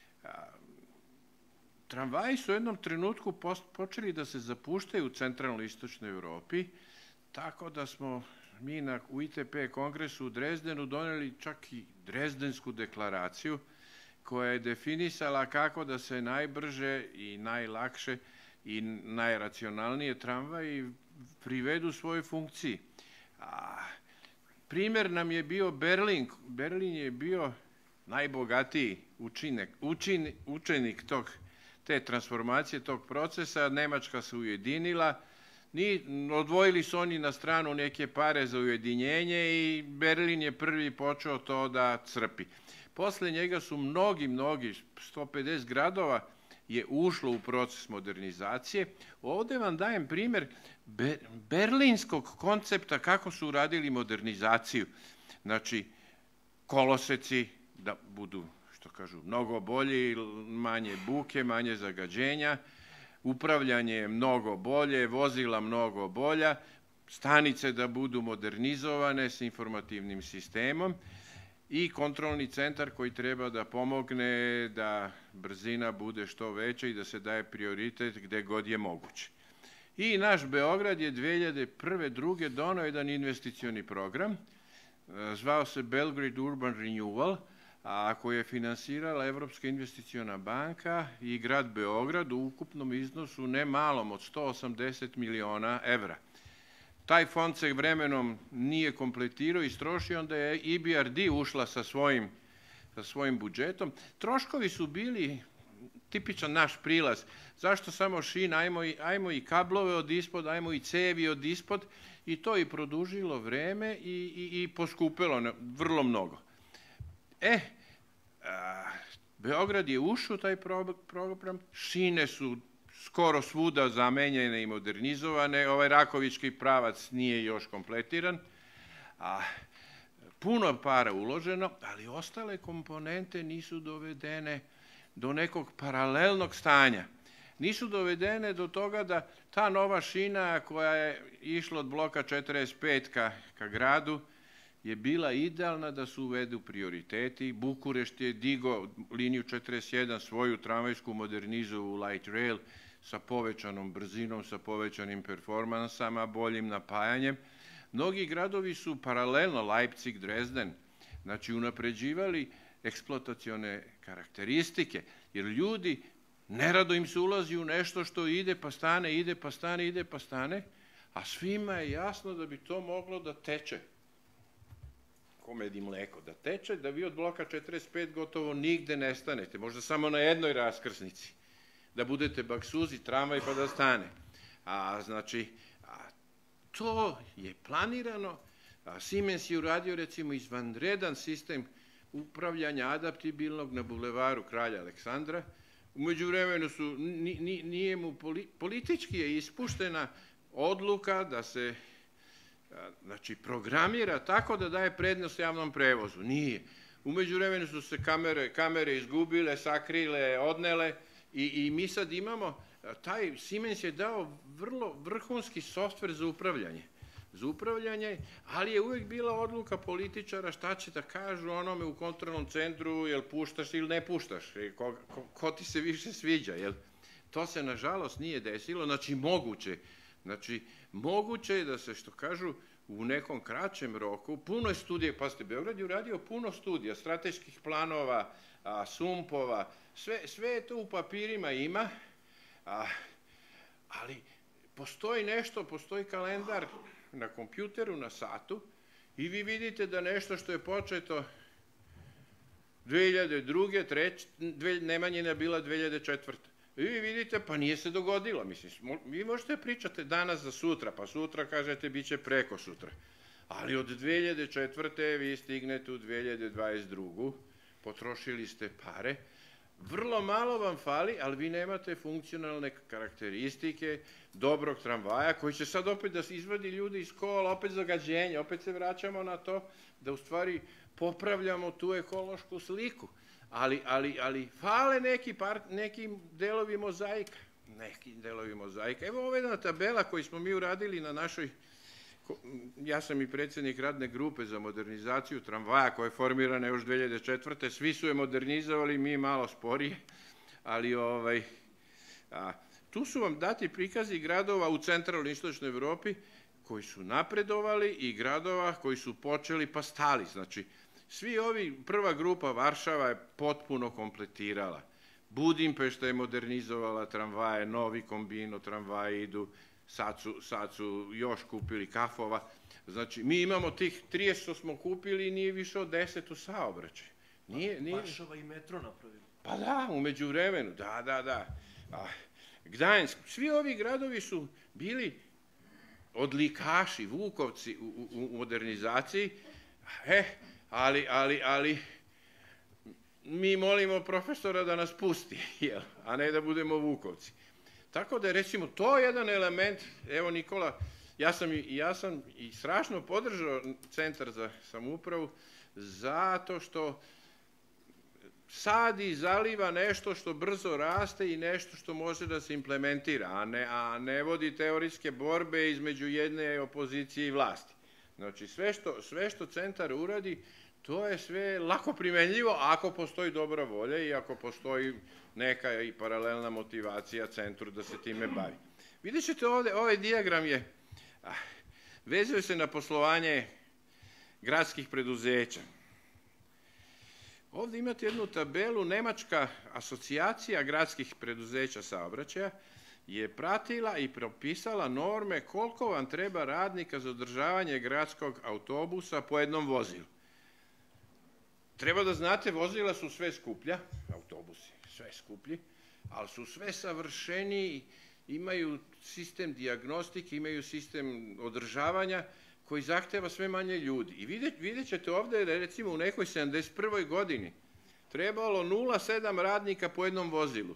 Tramvaji su u jednom trenutku počeli da se zapuštaju u centralnoj istočnoj Evropi, tako da smo mi na, u I T P kongresu u Drezdenu doneli čak i Drezdensku deklaraciju koja je definisala kako da se najbrže i najlakše i najracionalnije tramvaji privedu svojoj funkciji. A, primjer nam je bio Berlin. Berlin je bio najbogatiji učinek, učin, učenik tog, te transformacije, tog procesa. Nemačka se ujedinila, ni, odvojili su oni na stranu neke pare za ujedinjenje i Berlin je prvi počeo to da crpi. Posle njega su mnogi, mnogi, sto pedeset gradova je ušlo u proces modernizacije. Ovde vam dajem primjer berlinskog koncepta kako su uradili modernizaciju. Znači, koloseci da budu, što kažu, mnogo bolji, manje buke, manje zagađenja, upravljanje je mnogo bolje, vozila mnogo bolja, stanice da budu modernizovane s informativnim sistemom i kontrolni centar koji treba da pomogne da brzina bude što veća i da se daje prioritet gde god je moguće. I naš Beograd je dve hiljade prve druge donao jedan investicioni program, zvao se Belgrade Urban Renewal, a koji je finansirala Evropska investiciona banka i grad Beograd u ukupnom iznosu ne malom od sto osamdeset miliona evra. Taj fond se vremenom nije kompletirao i istrošio, onda je E B R D ušla sa svojim, sa svojim budžetom. Troškovi su bili tipičan naš prilaz. Zašto samo šina? Ajmo i, ajmo i kablove od ispod, ajmo i cevi od ispod i to i produžilo vreme i, i, i poskupilo ne, vrlo mnogo. E, a, Beograd je ušao u taj pro, program, šine su skoro svuda zamenjene i modernizovane, ovaj Rakovički pravac nije još kompletiran, a puno para uloženo, ali ostale komponente nisu dovedene do nekog paralelnog stanja. Nisu dovedene do toga da ta nova šina koja je išla od bloka četrdeset pet ka, ka gradu je bila idealna da se uvedu prioriteti. Bukurešt je digao liniju četrdeset jedan, svoju tramvajsku modernizovu light rail sa povećanom brzinom, sa povećanim performansama, boljim napajanjem. Mnogi gradovi su paralelno, Leipzig, Dresden, znači unapređivali eksploatacione karakteristike, jer ljudi, nerado im se ulazi u nešto što ide pa stane, ide pa stane, ide pa stane, a svima je jasno da bi to moglo da teče. Ko med i mleko, da teče, da vi od bloka četrdeset pet gotovo nigde ne stanete, možda samo na jednoj raskrsnici, da budete baksuzi, tramvaj pa da stane. A znači, a, to je planirano, a Siemens je uradio recimo izvanredan sistem upravljanja adaptibilnog na bulevaru Kralja Aleksandra. U međuvremenu su, nije mu, politički je ispuštena odluka da se, znači, programira tako da daje prednost javnom prevozu. Nije. U međuvremenu su se kamere, kamere izgubile, sakrile, odnele i, i mi sad imamo, taj Siemens je dao vrlo vrhunski softver za upravljanje. za upravljanje, ali je uvek bila odluka političara šta će da kažu onome u kontrolnom centru, jel puštaš ili ne puštaš, ko, ko, ko ti se više sviđa, jel? To se, nažalost, nije desilo, znači moguće, znači moguće je da se, što kažu, u nekom kraćem roku, puno je studije, pazite, Beograd je uradio puno studija, strateških planova, a, sumpova, sve, sve je to u papirima ima, a, ali postoji nešto, postoji kalendar na kompjuteru, na satu, i vi vidite da nešto što je početo dve hiljade druge, treće, Nemanjina bila dve hiljade četvrte. I vi vidite, pa nije se dogodilo, mislim, vi možete pričati danas za sutra, pa sutra kažete bit će preko sutra, ali od dve hiljade četvrte vi stignete u dve hiljade dvadeset drugu, potrošili ste pare, vrlo malo vam fali, ali vi nemate funkcionalne karakteristike dobrog tramvaja, koji će sad opet da se izvadi ljudi iz kola, opet zagađenje, opet se vraćamo na to da u stvari popravljamo tu ekološku sliku. Ali, ali, ali fale neki, par, neki delovi mozaika, neki delovi mozaika. Evo ova jedna tabela koju smo mi uradili na našoj, ja sam i predsjednik radne grupe za modernizaciju tramvaja koja je formirana još dve hiljade četvrte. Svi su je modernizovali, mi malo sporije, ali ovaj, a, tu su vam dati prikazi gradova u centralnoj i istočnoj Evropi koji su napredovali i gradova koji su počeli pa stali, znači svi ovi, prva grupa Varšava je potpuno kompletirala. Budimpešta je modernizovala tramvaje, novi kombino tramvaje idu, sad su, sad su još kupili kafova. Znači, mi imamo tih trideset što smo kupili i nije više od deset u saobraćaju. Nije, nije... Varšava i metro napravili. Pa da, umeđu vremenu, da, da, da. A, Gdańsk, svi ovi gradovi su bili odlikaši, vukovci u, u, u modernizaciji. E, Ali, ali, ali, mi molimo profesora da nas pusti, jel? A ne da budemo vukovci. Tako da je, recimo, to jedan element, evo Nikola, ja sam, ja sam i strašno podržao Centar za samoupravu zato što sadi i zaliva nešto što brzo raste i nešto što može da se implementira, a ne, a ne vodi teorijske borbe između jedne opozicije i vlasti. Znači, sve što, sve što centar uradi, to je sve lako primenljivo ako postoji dobra volja i ako postoji neka i paralelna motivacija centru da se time bavi. Vidjet ćete ovde, ovaj dijagram je, ah, vezuje se na poslovanje gradskih preduzeća. Ovde imate jednu tabelu, Nemačka asocijacija gradskih preduzeća saobraćaja je pratila i propisala norme koliko vam treba radnika za održavanje gradskog autobusa po jednom vozilu. Treba da znate, vozila su sve skuplja, autobusi sve skuplji, ali su sve savršeniji, imaju sistem dijagnostike, imaju sistem održavanja koji zahteva sve manje ljudi. I vidjet, vidjet ćete ovde, recimo u nekoj sedamdeset prvoj godini, trebalo nula zarez sedam radnika po jednom vozilu.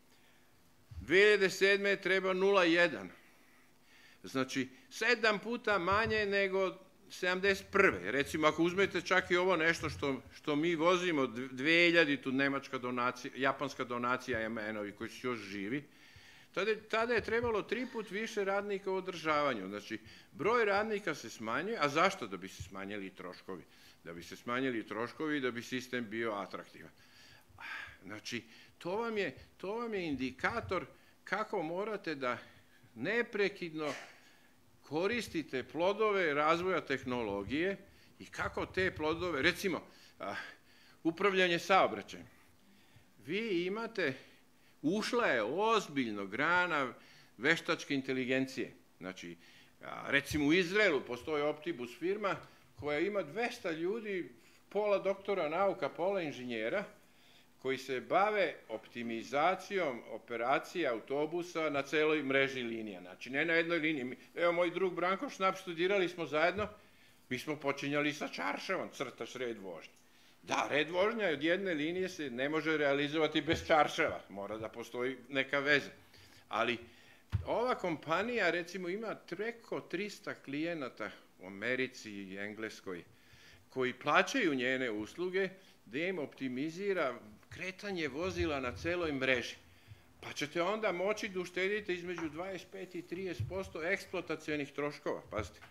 dve hiljade sedme treba nula zarez jedan. Znači, sedam puta manje nego sedamdeset prve. Recimo, ako uzmete čak i ovo nešto što, što mi vozimo, dve hiljade, tu nemačka donacija, japanska donacija em en-ovi koji su još živi, tada, tada je trebalo tri put više radnika u održavanju. Znači, broj radnika se smanjuje, a zašto? Da bi se smanjili troškovi. Da bi se smanjili troškovi i da bi sistem bio atraktivan. Znači, to vam je, to vam je indikator kako morate da neprekidno koristite plodove razvoja tehnologije i kako te plodove, recimo, a, upravljanje saobraćajem. Vi imate, ušla je ozbiljno grana veštačke inteligencije. Znači, a, recimo u Izraelu postoji Optibus firma koja ima dvesta ljudi, pola doktora nauka, pola inženjera, koji se bave optimizacijom operacija autobusa na celoj mreži linija. Znači, ne na jednoj liniji. Evo, moj drug Branko Šnap, studirali smo zajedno, mi smo počinjali sa čaršavom, crtaš red vožnje. Da, red vožnja od jedne linije se ne može realizovati bez čaršava, mora da postoji neka veza. Ali ova kompanija, recimo, ima preko trista klijenata u Americi i Engleskoj, koji plaćaju njene usluge, da im optimizira kretanje vozila na celoj mreži. Pa ćete onda moći da uštedite između dvadeset pet i trideset posto eksploatacionih troškova, pazite.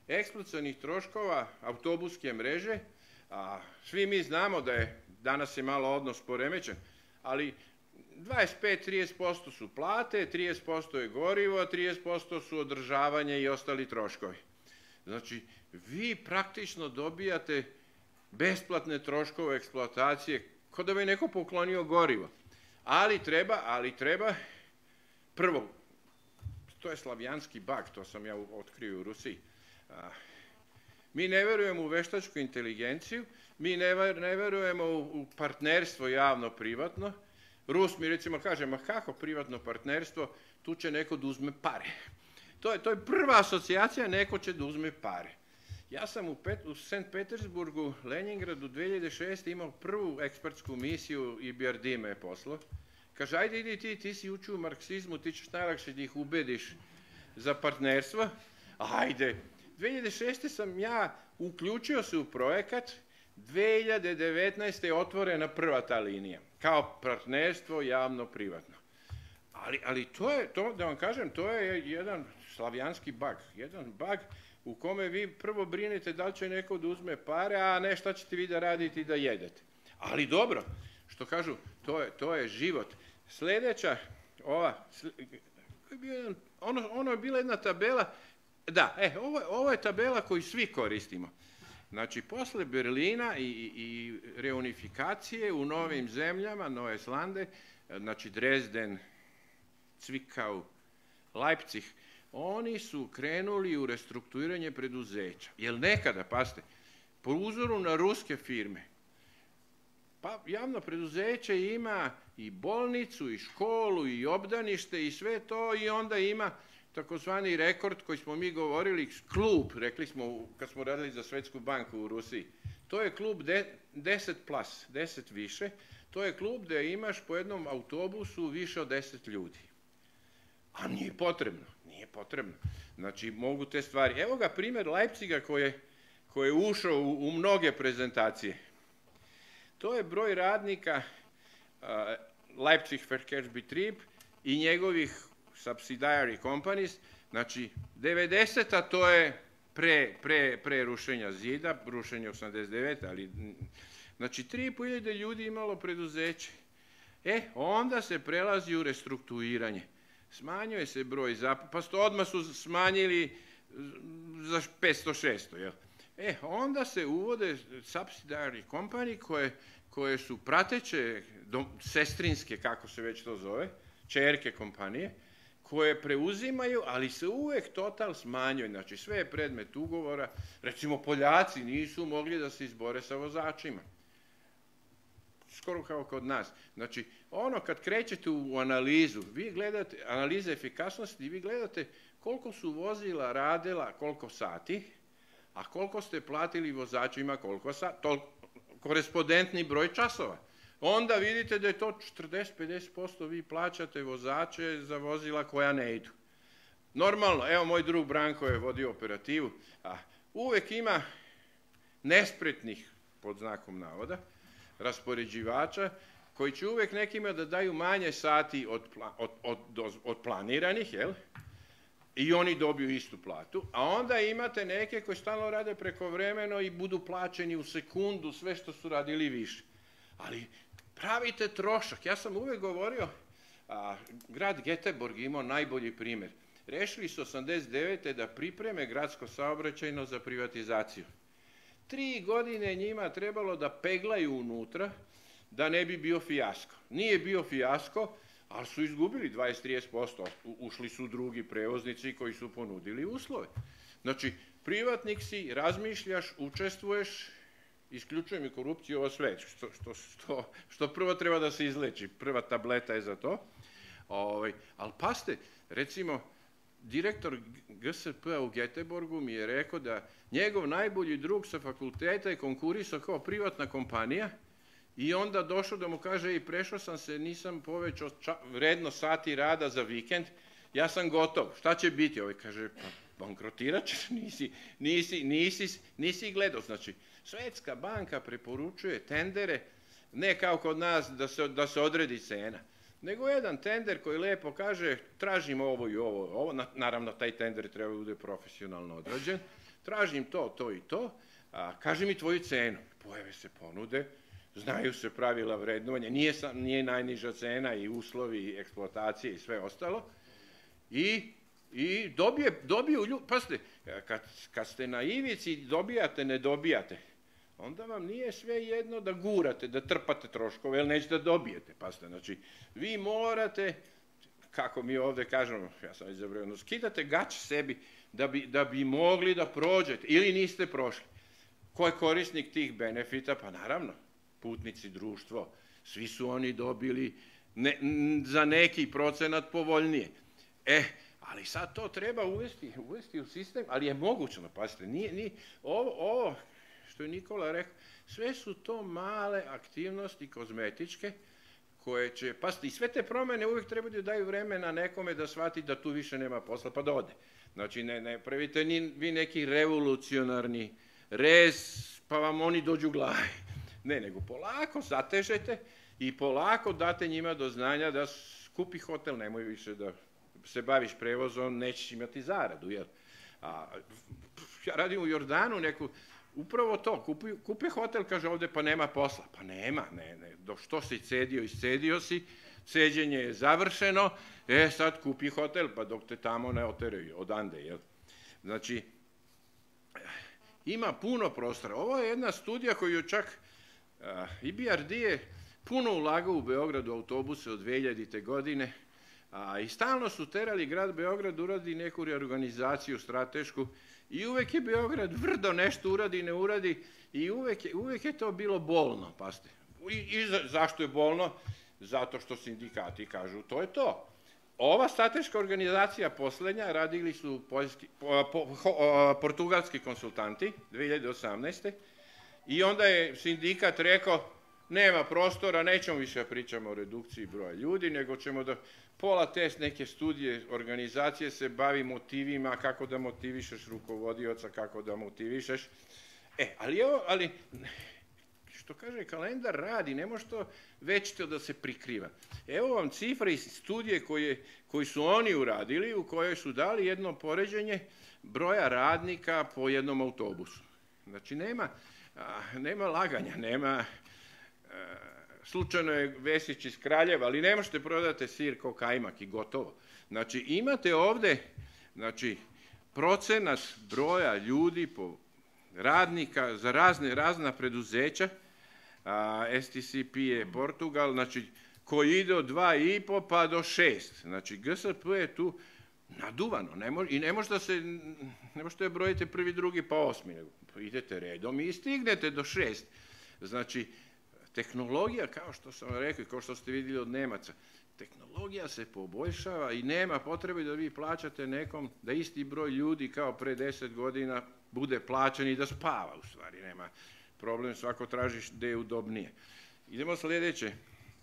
eksploatacionih troškova autobuske mreže, a svi mi znamo da je, danas je malo odnos poremećen, ali dvadeset pet do trideset posto su plate, trideset posto je gorivo, a trideset posto su održavanje i ostali troškovi. Znači, vi praktično dobijate besplatne troškove eksploatacije, kao da bi neko poklonio gorivo. Ali treba, ali treba, prvo, to je slavijanski bag, to sam ja otkrio u Rusiji. Mi ne verujemo u veštačku inteligenciju, mi ne verujemo u partnerstvo javno-privatno. Rus mi recimo kaže, ma kako privatno partnerstvo, tu će neko da uzme pare. To je, to je prva asocijacija, neko će da uzme pare. Ja sam u, Pet, u Sankt Petersburgu, Leningradu dve hiljade šeste. imao prvu ekspertsku misiju i B R D me je poslao. Kaže, ajde idi ti, ti si učio u marksizmu, ti ćeš najlakše da ih ubediš za partnerstvo. Ajde. dve hiljade šeste. sam ja uključio se u projekat, dve hiljade devetnaeste. je otvorena prva ta linija, kao partnerstvo javno-privatno. Ali, ali to je, to, da vam kažem, to je jedan slavijanski bag, jedan bag u kome vi prvo brinete da li će neko da uzme pare, a ne šta ćete vi da radite i da jedete. Ali dobro, što kažu, to je, to je život. Sljedeća, ova, ono, ono je bila jedna tabela, da, e, ovo, ovo je tabela koju svi koristimo. Znači, posle Berlina i, i reunifikacije u novim zemljama, Nove Slande, znači Dresden, Cvikau, Leipzig, oni su krenuli u restrukturiranje preduzeća. Jer nekada, pasite, po uzoru na ruske firme, pa javno preduzeće ima i bolnicu, i školu, i obdanište, i sve to, i onda ima takozvani rekord koji smo mi govorili, klub, rekli smo kad smo radili za Svetsku banku u Rusiji. To je klub deset plus, deset više. To je klub gde imaš po jednom autobusu više od deset ljudi. A nije potrebno, nije potrebno. Znači, mogu te stvari. Evo ga primjer Leipziga koji je, koji je ušao u, u mnoge prezentacije. To je broj radnika uh, Leipzig Verkehrsbetrieb i njegovih subsidiary companies. Znači, devedeseta. to je pre, pre, pre rušenja zida, rušenje osamdeset devete. ali znači tri i po hiljade ljudi imalo preduzeće. E, onda se prelazi u restrukturiranje. Smanjuje se broj zaposlenih, pa odmah su smanjili za petsto šesto, jel? E, onda se uvode subsidiary company koje, koje su prateće, dom, sestrinske, kako se već to zove, čerke kompanije, koje preuzimaju, ali se uvek total smanjuje. Znači, sve je predmet ugovora. Recimo, Poljaci nisu mogli da se izbore sa vozačima. Skoro kao kod nas. Znači, ono kad krećete u analizu, vi gledate, analiza efikasnosti, vi gledate koliko su vozila radila, koliko sati, a koliko ste platili vozačima, koliko sati, to korespondentni broj časova. Onda vidite da je to četrdeset do pedeset posto vi plaćate vozače za vozila koja ne idu. Normalno, evo moj drug Branko je vodio operativu, a uvek ima nespretnih, pod znakom navoda, raspoređivača, koji će uvek nekima da daju manje sati od, od, od, od planiranih, jel? I oni dobiju istu platu, a onda imate neke koji stalno rade prekovremeno i budu plaćeni u sekundu sve što su radili više. Ali pravite trošak. Ja sam uvek govorio, a, grad Göteborg imao najbolji primjer. Rešili su osamdeset devete. da pripreme gradsko saobraćajno za privatizaciju. Tri godine njima trebalo da peglaju unutra, da ne bi bio fijasko. Nije bio fijasko, ali su izgubili dvadeset do trideset posto. Ušli su drugi prevoznici koji su ponudili uslove. Znači, privatnik si, razmišljaš, učestvuješ, isključujem i korupciju, ovo sve, što, što, što, što prvo treba da se izleči. Prva tableta je za to. Ovaj, ali paste, recimo, direktor G S P-a u Göteborgu mi je rekao da njegov najbolji drug sa fakulteta je konkurisao kao privatna kompanija i onda došao da mu kaže i prešao sam se, nisam povećao vredno sati rada za vikend, ja sam gotov, šta će biti? Ovaj kaže, pa bankrotirat ćeš, nisi, nisi, nisi, nisi gledao. Znači, Svetska banka preporučuje tendere, ne kao kod nas da se, da se odredi cena, nego jedan tender koji lepo kaže tražimo ovo i ovo, ovo. Naravno, taj tender treba da bude profesionalno odrađen. tražim to, to i to, a, kaži mi tvoju cenu. Pojave se ponude, znaju se pravila vrednovanja, nije, nije najniža cena i uslovi i eksploatacije i sve ostalo. I, i dobije, dobiju ljudi, pazite, kad, kad ste na ivici dobijate, ne dobijate, onda vam nije sve jedno da gurate, da trpate troškove, jer nećete da dobijete, pazite, znači, vi morate, kako mi ovde kažemo, ja sam izabrao, skidate gač sebi da bi, da bi mogli da prođete, ili niste prošli. Ko je korisnik tih benefita? Pa naravno, putnici, društvo, svi su oni dobili ne, za neki procenat povoljnije. E, ali sad to treba uvesti, uvesti u sistem, ali je mogućno, pazite, nije, nije, ovo, ovo što je Nikola rekao, sve su to male aktivnosti kozmetičke koje će, pazite, i sve te promene uvijek treba da daju vremena nekome da shvati da tu više nema posla, pa da ode. Znači, ne, ne pravite ni, vi neki revolucionarni rez, pa vam oni dođu glavi. Ne, nego polako zatežete i polako date njima do znanja da kupi hotel, nemoj više da se baviš prevozom, nećeš imati zaradu. Jer, a, ja radim u Jordanu neku, upravo to, kupi, kupi hotel, kaže ovde, pa nema posla. Pa nema, ne, ne, do što si cedio, iscedio si, ceđenje je završeno, e sad kupi hotel, pa dok te tamo ne oteraju, odande, jel? Znači, ima puno prostora. Ovo je jedna studija koju čak uh, I B R D je puno ulagao u Beogradu autobuse od dve hiljadite. godine, a, i stalno su terali grad Beograd uradi neku reorganizaciju stratešku i uvek je Beograd vrdo nešto uradi, ne uradi i uvek je, uvek je to bilo bolno, pazite. I, i za, zašto je bolno? Zato što sindikati kažu to je to. Ova strateška organizacija poslednja radili su poljski, po, po, ho, portugalski konsultanti dve hiljade osamnaeste. I onda je sindikat rekao nema prostora, nećemo više pričamo o redukciji broja ljudi, nego ćemo da pola test neke studije organizacije se bavi motivima, kako da motivišeš rukovodioca, kako da motivišeš. E, ali evo, ali što kaže kalendar radi, ne može to večito da se prikriva. Evo vam cifre iz studije koje, koji su oni uradili, u kojoj su dali jedno poređenje broja radnika po jednom autobusu. Znači, nema, a, nema laganja, nema, a, slučajno je Vesić iz Kraljeva, ali ne možete prodati sir ko kajmak i gotovo. Znači, imate ovde, znači, procenat broja ljudi po radnika za razne, razna preduzeća, a, S T C P je Portugal, znači, koji ide od dva i po pa do šest. Znači, G S P je tu naduvano, ne može, i ne možete da se, ne možete da brojite prvi, drugi, pa osmi, nego idete redom i stignete do šest. Znači, tehnologija, kao što sam rekao, kao što ste vidjeli od Nemaca, tehnologija se poboljšava i nema potrebe da vi plaćate nekom, da isti broj ljudi kao pre deset godina bude plaćen i da spava, u stvari, nema problem, svako tražiš gde je udobnije. Idemo sljedeće.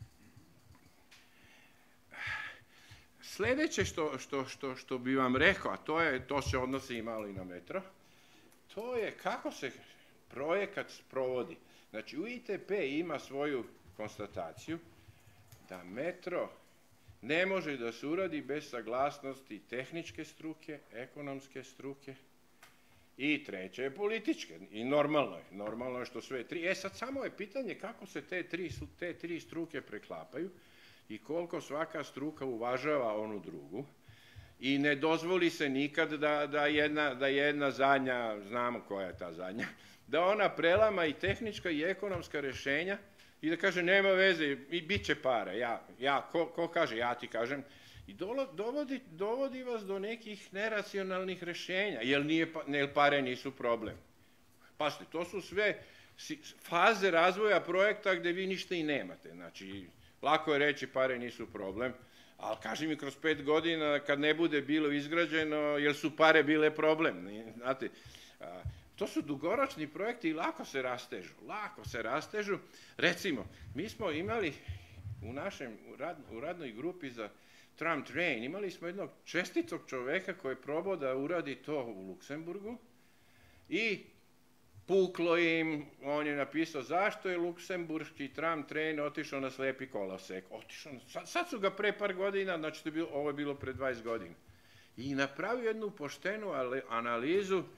Sljedeće što, što, što, što bi vam rekao, a to, je, to se odnosi i malo i na metro, to je kako se projekat sprovodi. Znači, U I T P ima svoju konstataciju da metro ne može da se uradi bez saglasnosti tehničke struke, ekonomske struke i treće je političke. I normalno je, normalno je što sve tri. E sad samo je pitanje kako se te tri, te tri struke preklapaju i koliko svaka struka uvažava onu drugu i ne dozvoli se nikad da, da, jedna, da jedna zadnja, znamo koja je ta zadnja, da ona prelama i tehnička i ekonomska rešenja i da kaže nema veze i bit će para. Ja, ja, ko, ko kaže, ja ti kažem. I dovodi, dovodi vas do nekih neracionalnih rešenja, jer, nije, jer pare nisu problem. Pazite, to su sve faze razvoja projekta gde vi ništa i nemate. Znači, lako je reći pare nisu problem, ali kaži mi kroz pet godina kad ne bude bilo izgrađeno, jer su pare bile problem. Znate, to su dugoročni projekti i lako se rastežu, lako se rastežu. Recimo, mi smo imali u našem, u, rad, u radnoj grupi za tram train, imali smo jednog čestitog čoveka koji je probao da uradi to u Luksemburgu i puklo im, on je napisao zašto je luksemburški tram train otišao na slepi kolosek. Otišao, sad, sad su ga pre par godina, znači to je bilo, ovo je bilo pre dvadeset godina. I napravio jednu poštenu analizu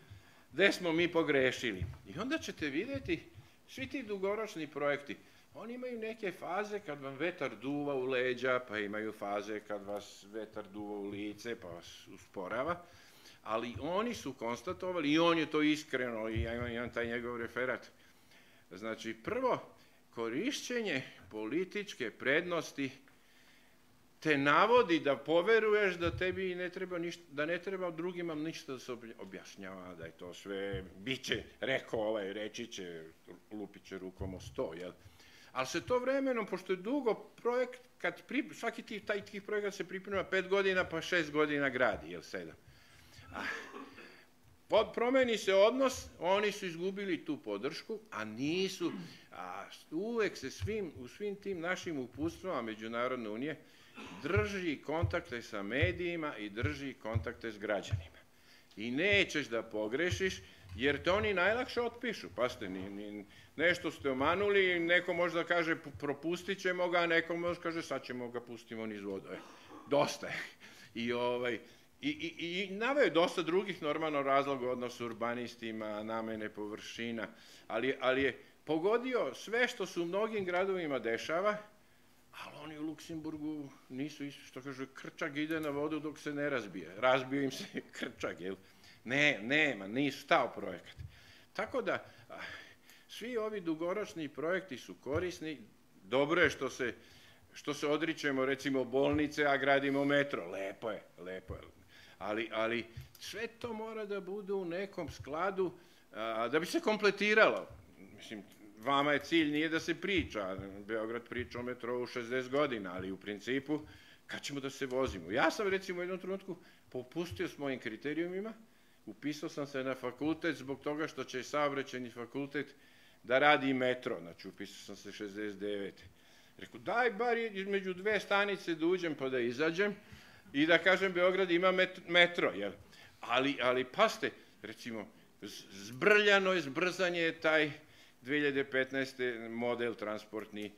gde smo mi pogrešili. I onda ćete vidjeti, svi ti dugoročni projekti, oni imaju neke faze kad vam vetar duva u leđa, pa imaju faze kad vas vetar duva u lice, pa vas usporava, ali oni su konstatovali, i on je to iskreno, i ja imam taj njegov referat. Znači, prvo, korišćenje političke prednosti te navodi da poveruješ da tebi ne treba ništa, da ne treba drugima ništa da se objašnjava, da je to sve, bit će, rekao ovaj, reći će, lupit će rukom o sto, jel? Ali se to vremenom, pošto je dugo projekt, kad pri, svaki tih, taj tih projekat se priprema pet godina, pa šest godina gradi, jel, sedam. Ah. Pod, promeni se odnos, oni su izgubili tu podršku, a nisu, a uvek se svim, u svim tim našim uputstvama Međunarodne unije drži kontakte sa medijima i drži kontakte s građanima. I nećeš da pogrešiš, jer te oni najlakše otpišu. Pazite, ni, ni, nešto ste omanuli, neko možda kaže propustit ćemo ga, a neko možda kaže sad ćemo ga pustimo niz vodu. E, dosta je. I ovaj... I, i, i naveo je dosta drugih normalno razloga u odnosu urbanistima, namene površina, ali, ali je pogodio sve što se u mnogim gradovima dešava, ali oni u Luksemburgu nisu, isto što kažu, krčak ide na vodu dok se ne razbije. Razbio im se krčak, jel? Ne, nema, nisu stao projekat. Tako da, svi ovi dugoročni projekti su korisni, dobro je što se, što se odričemo, recimo, bolnice, a gradimo metro. Lepo je, lepo je. Ali, ali sve to mora da bude u nekom skladu a, da bi se kompletiralo. Mislim, vama je cilj nije da se priča, Beograd priča o metrou šezdeset godina, ali u principu kad ćemo da se vozimo. Ja sam recimo u jednom trenutku popustio s mojim kriterijumima, upisao sam se na fakultet zbog toga što će saobraćajni fakultet da radi metro, znači upisao sam se šezdeset devete. Rekao, daj bar između dve stanice da uđem pa da izađem, i da kažem, Beograd ima metro, jel? Ali, ali paste, recimo, zbrljano je, zbrzan je taj dve hiljade petnaeste model transportni.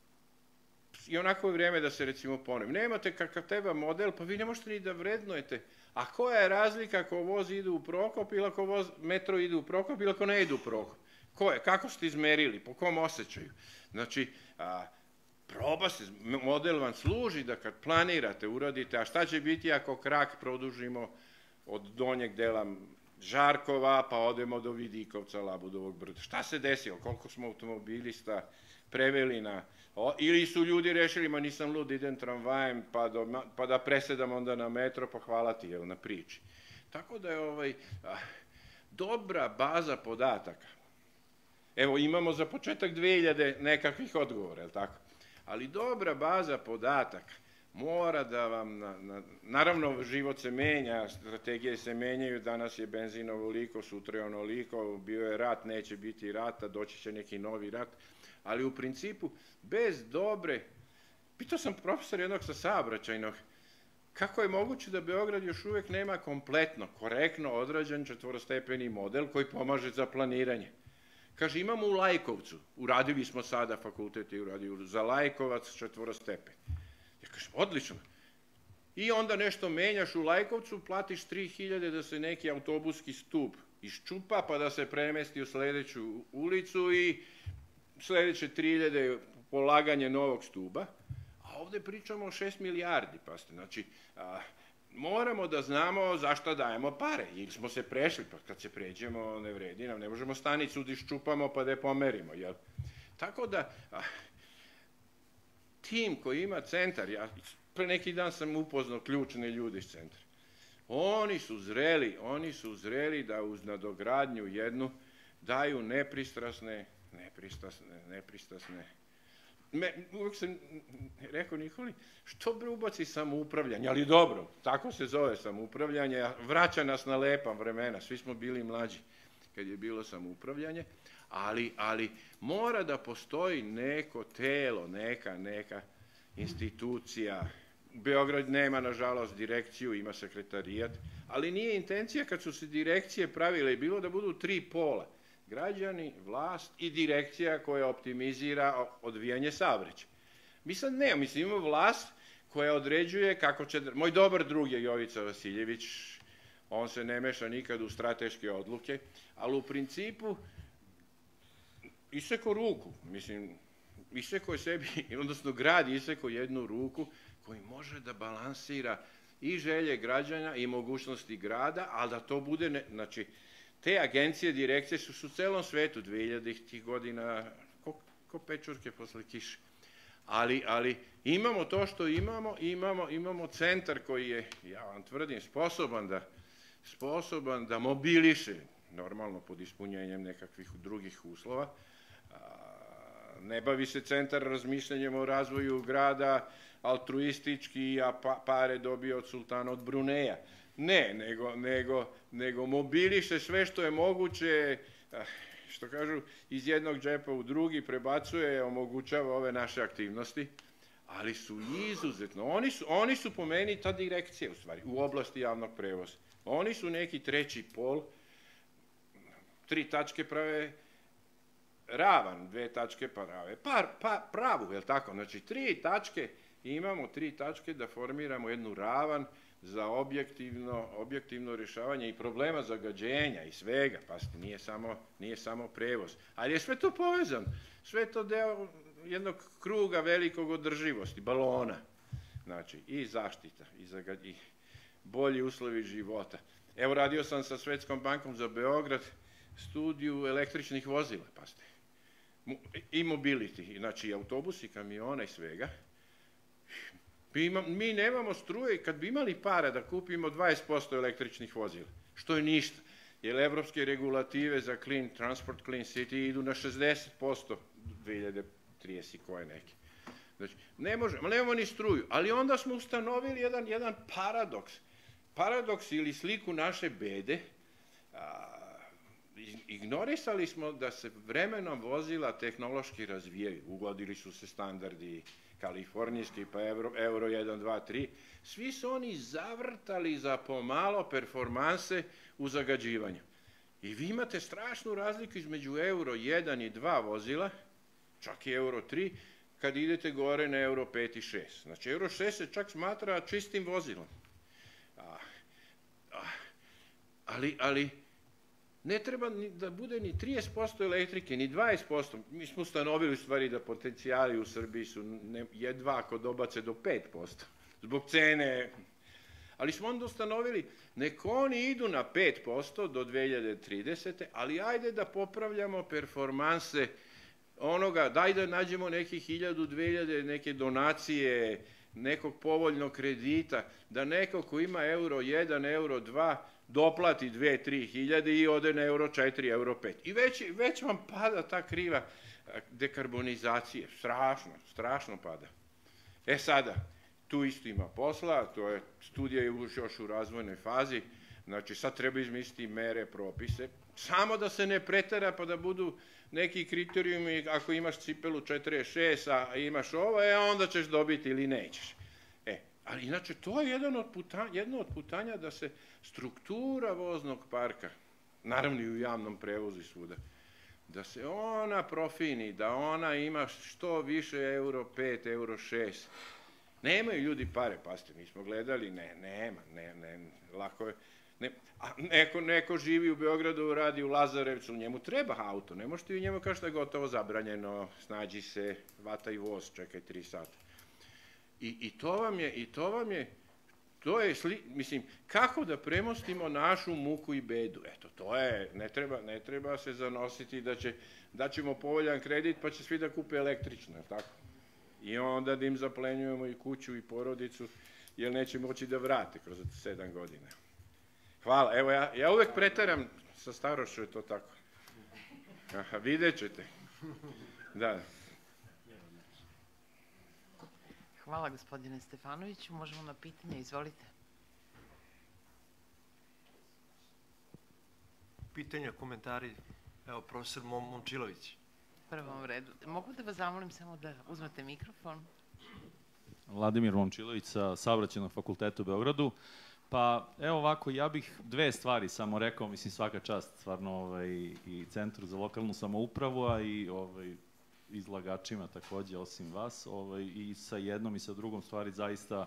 I onako je vrijeme da se, recimo, ponovim. Nemate kakav treba model, pa vi ne možete ni da vrednujete. A koja je razlika ako voz ide u Prokop ili ako voz, metro ide u Prokop ili ako ne ide u Prokop? Ko je? Kako ste izmerili? Po kom osjećaju? Znači, a, proba se, model vam služi da kad planirate, uradite, a šta će biti ako krak produžimo od donjeg dela Žarkova, pa odemo do Vidikovca, Labudovog brda. Šta se desilo? Koliko smo automobilista preveli na... O, ili su ljudi rešili, ma nisam lud, idem tramvajem, pa, do, pa da presedam onda na metro, pa hvala ti, jel, na priči. Tako da je ovaj, a, dobra baza podataka. Evo, imamo za početak dve hiljade nekakvih odgovora, jel tako? Ali dobra baza podataka mora da vam, na, na, naravno život se menja, strategije se menjaju, danas je benzin ovoliko, sutra je onoliko, bio je rat, neće biti rata, doći će neki novi rat, ali u principu bez dobre, pitao sam profesor jednog sa saobraćajnog, kako je moguće da Beograd još uvek nema kompletno, korektno odrađen četvorostepeni model koji pomaže za planiranje. Kaže, imamo u Lajkovcu, uradili smo sada, fakultet je uradio za Lajkovac četvorostepen. Ja kažem, odlično. I onda nešto menjaš u Lajkovcu, platiš tri hiljade da se neki autobuski stup iščupa, pa da se premesti u sledeću ulicu i sledeće tri hiljade polaganje novog stuba. A ovde pričamo o šest milijardi, pasite. Znači, a, moramo da znamo zašto dajemo pare. Ili smo se prešli, pa kad se pređemo ne vredi nam, ne možemo stanicu da iščupamo pa da je pomerimo, jel? Tako da, a, tim koji ima centar, ja pre neki dan sam upoznao ključne ljude iz centra, oni su zreli, oni su zreli da uz nadogradnju jednu daju nepristrasne, nepristrasne, nepristrasne. Me, uvijek sam rekao Nikoli, što bre ubaci samoupravljanje, ali dobro, tako se zove samoupravljanje, vraća nas na lepa vremena, svi smo bili mlađi kad je bilo samoupravljanje, ali, ali mora da postoji neko telo, neka, neka institucija. Beograd nema, nažalost, direkciju, ima sekretarijat, ali nije intencija kad su se direkcije pravile i bilo da budu tri pola. Građani, vlast i direkcija koja optimizira odvijanje saobraćaja. Mi sad ne, mislim, imamo vlast koja određuje kako će... Moj dobar drug je Jovica Vasiljević, on se ne meša nikad u strateške odluke, ali u principu iseko ruku, mislim, iseko je sebi, odnosno grad iseko jednu ruku koji može da balansira i želje građana i mogućnosti grada, ali da to bude, ne, znači, te agencije, direkcije su, su u celom svetu dvehiljaditih godina, ko, ko pečurke posle kiše. Ali, ali imamo to što imamo, imamo, imamo centar koji je, ja vam tvrdim, sposoban da, sposoban da mobiliše, normalno pod ispunjenjem nekakvih drugih uslova. Ne bavi se centar razmišljanjem o razvoju grada altruistički, a pa, pare dobio od sultana od Bruneja. Ne, nego, nego, nego mobiliše sve što je moguće, što kažu, iz jednog džepa u drugi, prebacuje, omogućava ove naše aktivnosti, ali su izuzetno, oni su, oni su po meni ta direkcija u stvari, u oblasti javnog prevoza. Oni su neki treći pol, tri tačke prave ravan, dve tačke prave par, pa, pravu, je li tako? Znači, tri tačke, imamo tri tačke da formiramo jednu ravan za objektivno, objektivno rješavanje i problema zagađenja i svega, pa nije samo, nije samo prevoz. Ali je sve to povezano, sve to deo jednog kruga velikog održivosti, balona. Znači, i zaštita, i, zagad... i bolji uslovi života. Evo, radio sam sa Svetskom bankom za Beograd studiju električnih vozila, pa ste. I mobility, znači autobusi, kamiona i svega. Mi nemamo struje i kad bi imali para da kupimo dvadeset posto električnih vozila, što je ništa, jer evropske regulative za clean transport, clean city idu na šezdeset posto dve hiljade trideset koje neke. Znači, ne možemo, nemamo ni struju, ali onda smo ustanovili jedan, jedan paradoks, paradoks ili sliku naše bede. A, ignorisali smo da se vremenom vozila tehnološki razvijaju, ugodili su se standardi kalifornijski, pa euro, euro jedan, dva, tri, svi su oni zavrtali za pomalo performanse u zagađivanju. I vi imate strašnu razliku između euro jedan i dva vozila, čak i euro tri, kad idete gore na euro pet i šest. Znači, euro šest se čak smatra čistim vozilom. A, a, ali, ali, ne treba ni, da bude ni trideset posto elektrike, ni dvadeset posto. Mi smo ustanovili u stvari da potencijali u Srbiji su ne, jedva ako dobace do pet posto. Zbog cene. Ali smo onda ustanovili, neko oni idu na pet posto do dve hiljade tridesete. ali ajde da popravljamo performanse onoga, daj da nađemo nekih hiljadu, dve hiljade, neke donacije, nekog povoljnog kredita, da neko ko ima euro jedan, euro dva, doplati dve, tri hiljade i ode na euro četiri, euro pet. I već, već vam pada ta kriva dekarbonizacije. Strašno, strašno pada. E sada, tu isto ima posla, to je, studija je još u razvojnoj fazi, znači sad treba izmisliti mere, propise, samo da se ne pretera pa da budu neki kriterijumi, ako imaš cipelu četrdeset šest, a imaš ovo, e onda ćeš dobiti ili nećeš. Ali inače, to je jedan od putanja, jedno od putanja da se struktura voznog parka, naravno i u javnom prevozu i svuda, da se ona profini, da ona ima što više euro pet, euro šest. Nemaju ljudi pare, pazite, mi smo gledali, ne, nema, ne, ne, lako je. Ne, a neko, neko živi u Beogradu, radi u Lazarevcu, njemu treba auto, ne možete vi njemu kažete da je gotovo zabranjeno, snađi se, vataj voz, čekaj tri sata. I, i to vam je, i to vam je, to je, sli, mislim, kako da premostimo našu muku i bedu, eto, to je, ne treba, ne treba se zanositi da će, da ćemo povoljan kredit pa će svi da kupe električno, tako? I onda da im zaplenjujemo i kuću i porodicu, jer neće moći da vrate kroz sedam godina. Hvala, evo ja, ja uvek preteram, sa starošću je to tako. Aha, vidjet ćete. Da. Hvala, gospodine Stefanoviću. Možemo na pitanje, izvolite. Pitanja, komentari, evo, profesor Momčilović. Prvom redu. Mogu da vas zamolim samo da uzmete mikrofon? Vladimir Momčilović sa Saobraćajnog fakulteta u Beogradu. Pa, evo ovako, ja bih dve stvari samo rekao, mislim svaka čast stvarno ovaj, i Centru za lokalnu samoupravu, a i ovaj, izlagačima takođe, osim vas, ovaj, i sa jednom i sa drugom stvari zaista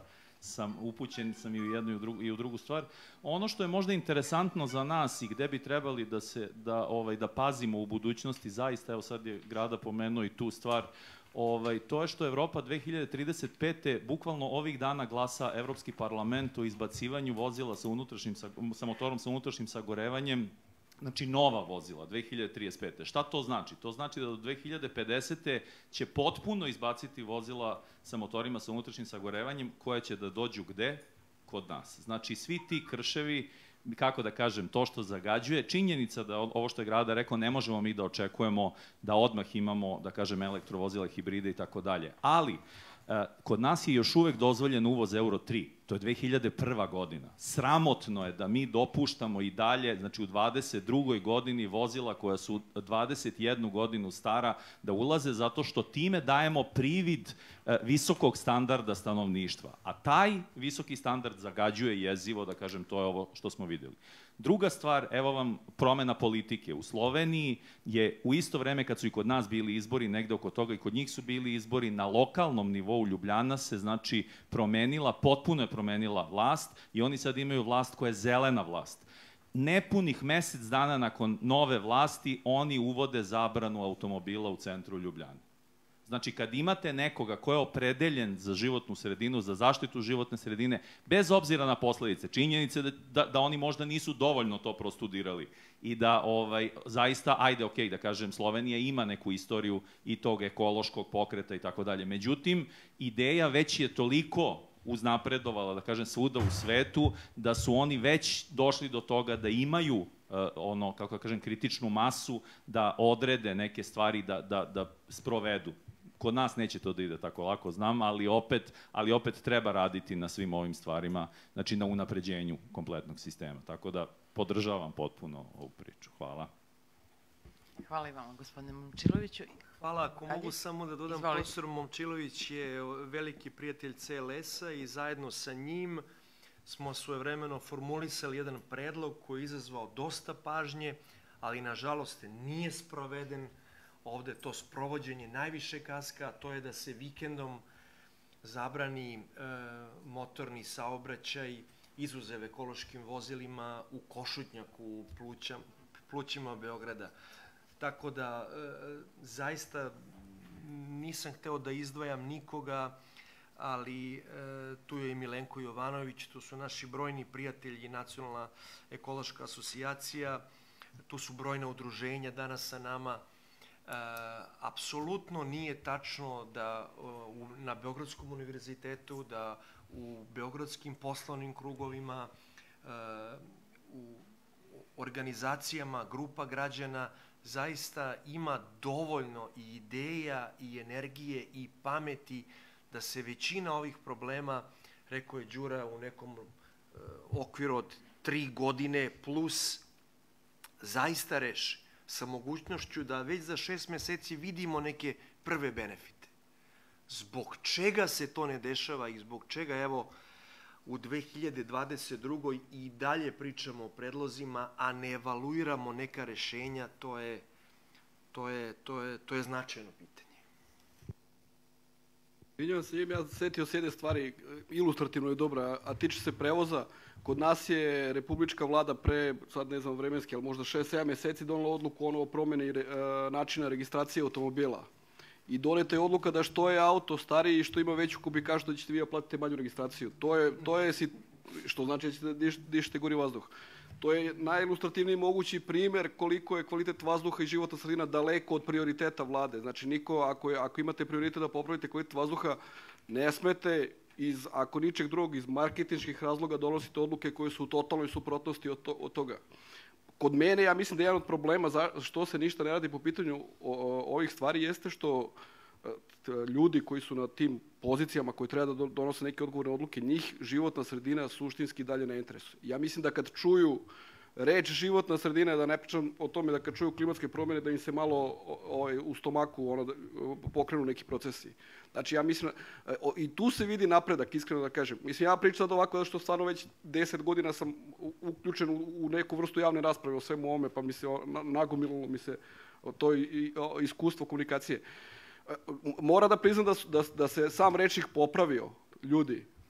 sam upućen sam i u jednu i u drugu, i u drugu stvar. Ono što je možda interesantno za nas i gde bi trebali da se da ovaj da pazimo u budućnosti, zaista, evo sad je Grada pomenuo i tu stvar, ovaj to je što Evropa dve hiljade trideset pete bukvalno ovih dana glasa Evropski parlament o izbacivanju vozila sa unutrašnjim sa, sa motorom sa unutrašnjim sagorevanjem. Znači, nova vozila, dve hiljade trideset pete. Šta to znači? To znači da do dve hiljade pedesete će potpuno izbaciti vozila sa motorima sa unutrašnjim sagorevanjem koje će da dođu gde? Kod nas. Znači, svi ti krševi, kako da kažem, to što zagađuje, činjenica da ovo što je Grada rekao, ne možemo mi da očekujemo da odmah imamo, da kažem, elektrovozila, hibride i tako dalje. Ali, kod nas je još uvek dozvoljen uvoz Euro tri. To je dve hiljade prva godina. Sramotno je da mi dopuštamo i dalje, znači u dvadeset drugoj godini vozila koja su dvadeset jednu godinu stara da ulaze zato što time dajemo privid visokog standarda stanovništva. A taj visoki standard zagađuje jezivo, da kažem, to je ovo što smo videli. Druga stvar, evo vam promena politike. U Sloveniji je u isto vreme kad su i kod nas bili izbori, negde oko toga i kod njih su bili izbori, na lokalnom nivou Ljubljana se, znači, promenila, potpuno je promenila vlast i oni sad imaju vlast koja je zelena vlast. Nepunih mesec dana nakon nove vlasti oni uvode zabranu automobila u centru Ljubljane. Znači, kad imate nekoga ko je opredeljen za životnu sredinu, za zaštitu životne sredine, bez obzira na posledice, činjenice da, da, da oni možda nisu dovoljno to prostudirali i da ovaj, zaista, ajde, okej, da kažem, Slovenija ima neku istoriju i tog ekološkog pokreta i tako dalje. Međutim, ideja već je toliko uznapredovala, da kažem, svuda u svetu, da su oni već došli do toga da imaju uh, ono, kako da kažem, kritičnu masu, da odrede neke stvari, da, da, da sprovedu. Kod nas neće to da ide tako lako, znam, ali opet, ali opet treba raditi na svim ovim stvarima, znači na unapređenju kompletnog sistema. Tako da podržavam potpuno ovu priču. Hvala. Hvala i vama, gospodine Momčiloviću. Hvala, ako mogu samo da dodam, profesor Momčilović je veliki prijatelj C L S-a i zajedno sa njim smo svojevremeno formulisali jedan predlog koji je izazvao dosta pažnje, ali nažalost nije sproveden. Ovde to sprovođenje najviše kaska, to je da se vikendom zabrani e, motorni saobraćaj izuzev ekološkim vozilima u Košutnjaku, u pluća, plućima Beograda. Tako da, e, zaista nisam hteo da izdvajam nikoga, ali e, tu je i Milenko Jovanović, tu su naši brojni prijatelji, Nacionalna ekološka asocijacija, tu su brojna udruženja danas sa nama. E, apsolutno nije tačno da u, na Beogradskom univerzitetu, da u beogradskim poslovnim krugovima, e, u organizacijama, grupa građana zaista ima dovoljno i ideja i energije i pameti da se većina ovih problema, rekao je Đura, u nekom e, okviru od tri godine plus zaista reši, sa mogućnošću da već za šest meseci vidimo neke prve benefite. Zbog čega se to ne dešava i zbog čega, evo, u dve hiljade dvadeset drugoj i dalje pričamo o predlozima, a ne evaluiramo neka rešenja, to je, to je, to je, to je značajno pitanje. Vidimo se, ja setio se jedne stvari, ilustrativno je dobra, a tiče se prevoza. Kod nas je republička vlada pre, sad ne znam vremenski, ali možda šest sedam meseci donela odluku ono o promeni e, načina registracije automobila. I doneta je odluka da što je auto stariji i što ima veću kubikažu da ćete vi oplatiti manju registraciju. To je, to je što znači da ćete diš, dišete gori vazduh. To je najilustrativniji mogući primer koliko je kvalitet vazduha i životna sredina daleko od prioriteta vlade. Znači, niko, ako, je, ako imate prioritet da popravite kvalitet vazduha, ne smete iz, ako ničeg drugog, iz marketinških razloga donosite odluke koje su u totalnoj suprotnosti od, to, od toga. Kod mene, ja mislim da je jedan od problema za što se ništa ne radi po pitanju o, o, ovih stvari jeste što ljudi koji su na tim pozicijama koji treba da donose neke odgovorne odluke, njih životna sredina suštinski dalje ne interesuje. Ja mislim da kad čuju reč životna sredina, da ne pričam o tome da kad čuju klimatske promjene, da im se malo ovaj, u stomaku ono, da, pokrenu neki procesi. Znači, ja mislim, o, i tu se vidi napredak, iskreno da kažem. Mislim, ja pričam sad ovako, zato što stvarno već deset godina sam uključen u, u neku vrstu javne rasprave o svemu ovome, pa mi se nagomililo mi se to i, i, o, iskustvo komunikacije. Mora da priznam da, da, da se sam rečnik popravio, ljudi.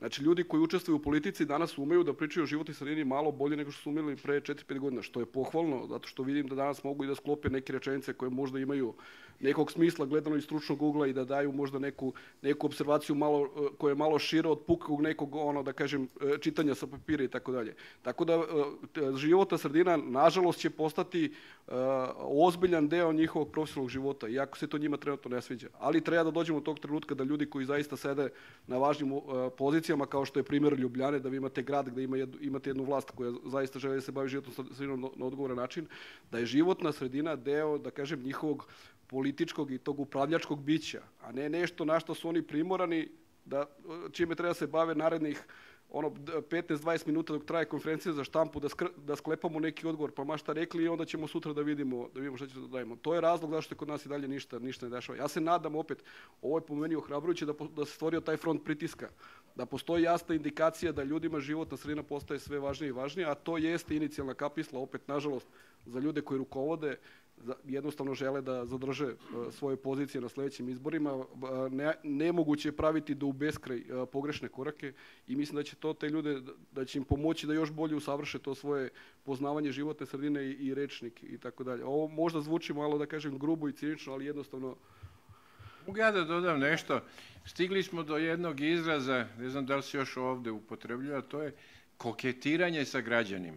Znači, ljudi koji učestvuju u politici danas umeju da pričaju o životnoj sredini malo bolje nego što su umeli pre četiri pet godina, što je pohvalno, zato što vidim da danas mogu i da sklope neke rečenice koje možda imaju nekog smisla gledano iz stručnog ugla i da daju možda neku, neku observaciju malo, koja je malo šira od pukog nekog, ono, da kažem, čitanja sa papira i tako dalje. Tako da životna sredina, nažalost, će postati uh, ozbiljan deo njihovog profesionalnog života, iako se to njima trenutno ne sviđa. Ali treba da dođemo do tog trenutka da ljudi koji zaista sede na važnim uh, pozicijama, kao što je primjer Ljubljane, da vi imate grad gde ima jednu, imate jednu vlast koja zaista želi da se bavi životnom sredinom na, na odgovoran način, da je životna sredina deo, da kažem, njihovog političkog i tog upravljačkog bića, a ne nešto na što su oni primorani, da, čime treba se bave narednih ono petnaest dvadeset minuta dok traje konferencija za štampu, da, skr, da sklepamo neki odgovor, pa ma šta rekli i onda ćemo sutra da vidimo, da vidimo šta će da dajemo. To je razlog zašto je kod nas i dalje ništa, ništa ne dešava. Ja se nadam opet, ovo je po meni ohrabrujuće da, da se stvorio taj front pritiska, da postoji jasna indikacija da ljudima životna sredina postaje sve važnije i važnije, a to jeste inicijalna kapisla, opet, nažalost, za ljude koji rukovode, jednostavno žele da zadrže svoje pozicije na sledećim izborima. Ne, nemoguće je praviti do u beskraj pogrešne korake i mislim da će to te ljude, da će im pomoći da još bolje usavrše to svoje poznavanje životne sredine i, i rečnik i tako dalje. Ovo možda zvuči malo, da kažem, grubo i cinično, ali jednostavno... Mogu ja da dodam nešto. Stigli smo do jednog izraza, ne znam da li se još ovde upotrebljava, to je koketiranje sa građanima.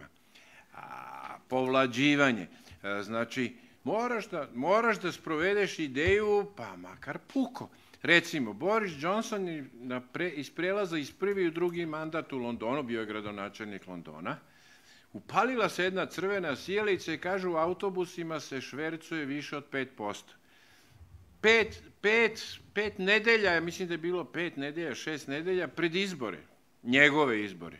A, povlađivanje. A, znači, Moraš da, moraš da sprovedeš ideju, pa makar puko. Recimo, Boris Johnson na pre, iz prelaza iz prvi u drugi mandat u Londonu, bio je gradonačelnik Londona, upalila se jedna crvena sjelica i kažu u autobusima se švercuje više od pet posto. Pet, pet, pet nedelja, mislim da je bilo pet nedelja, šest nedelja pred izbore, njegove izbore.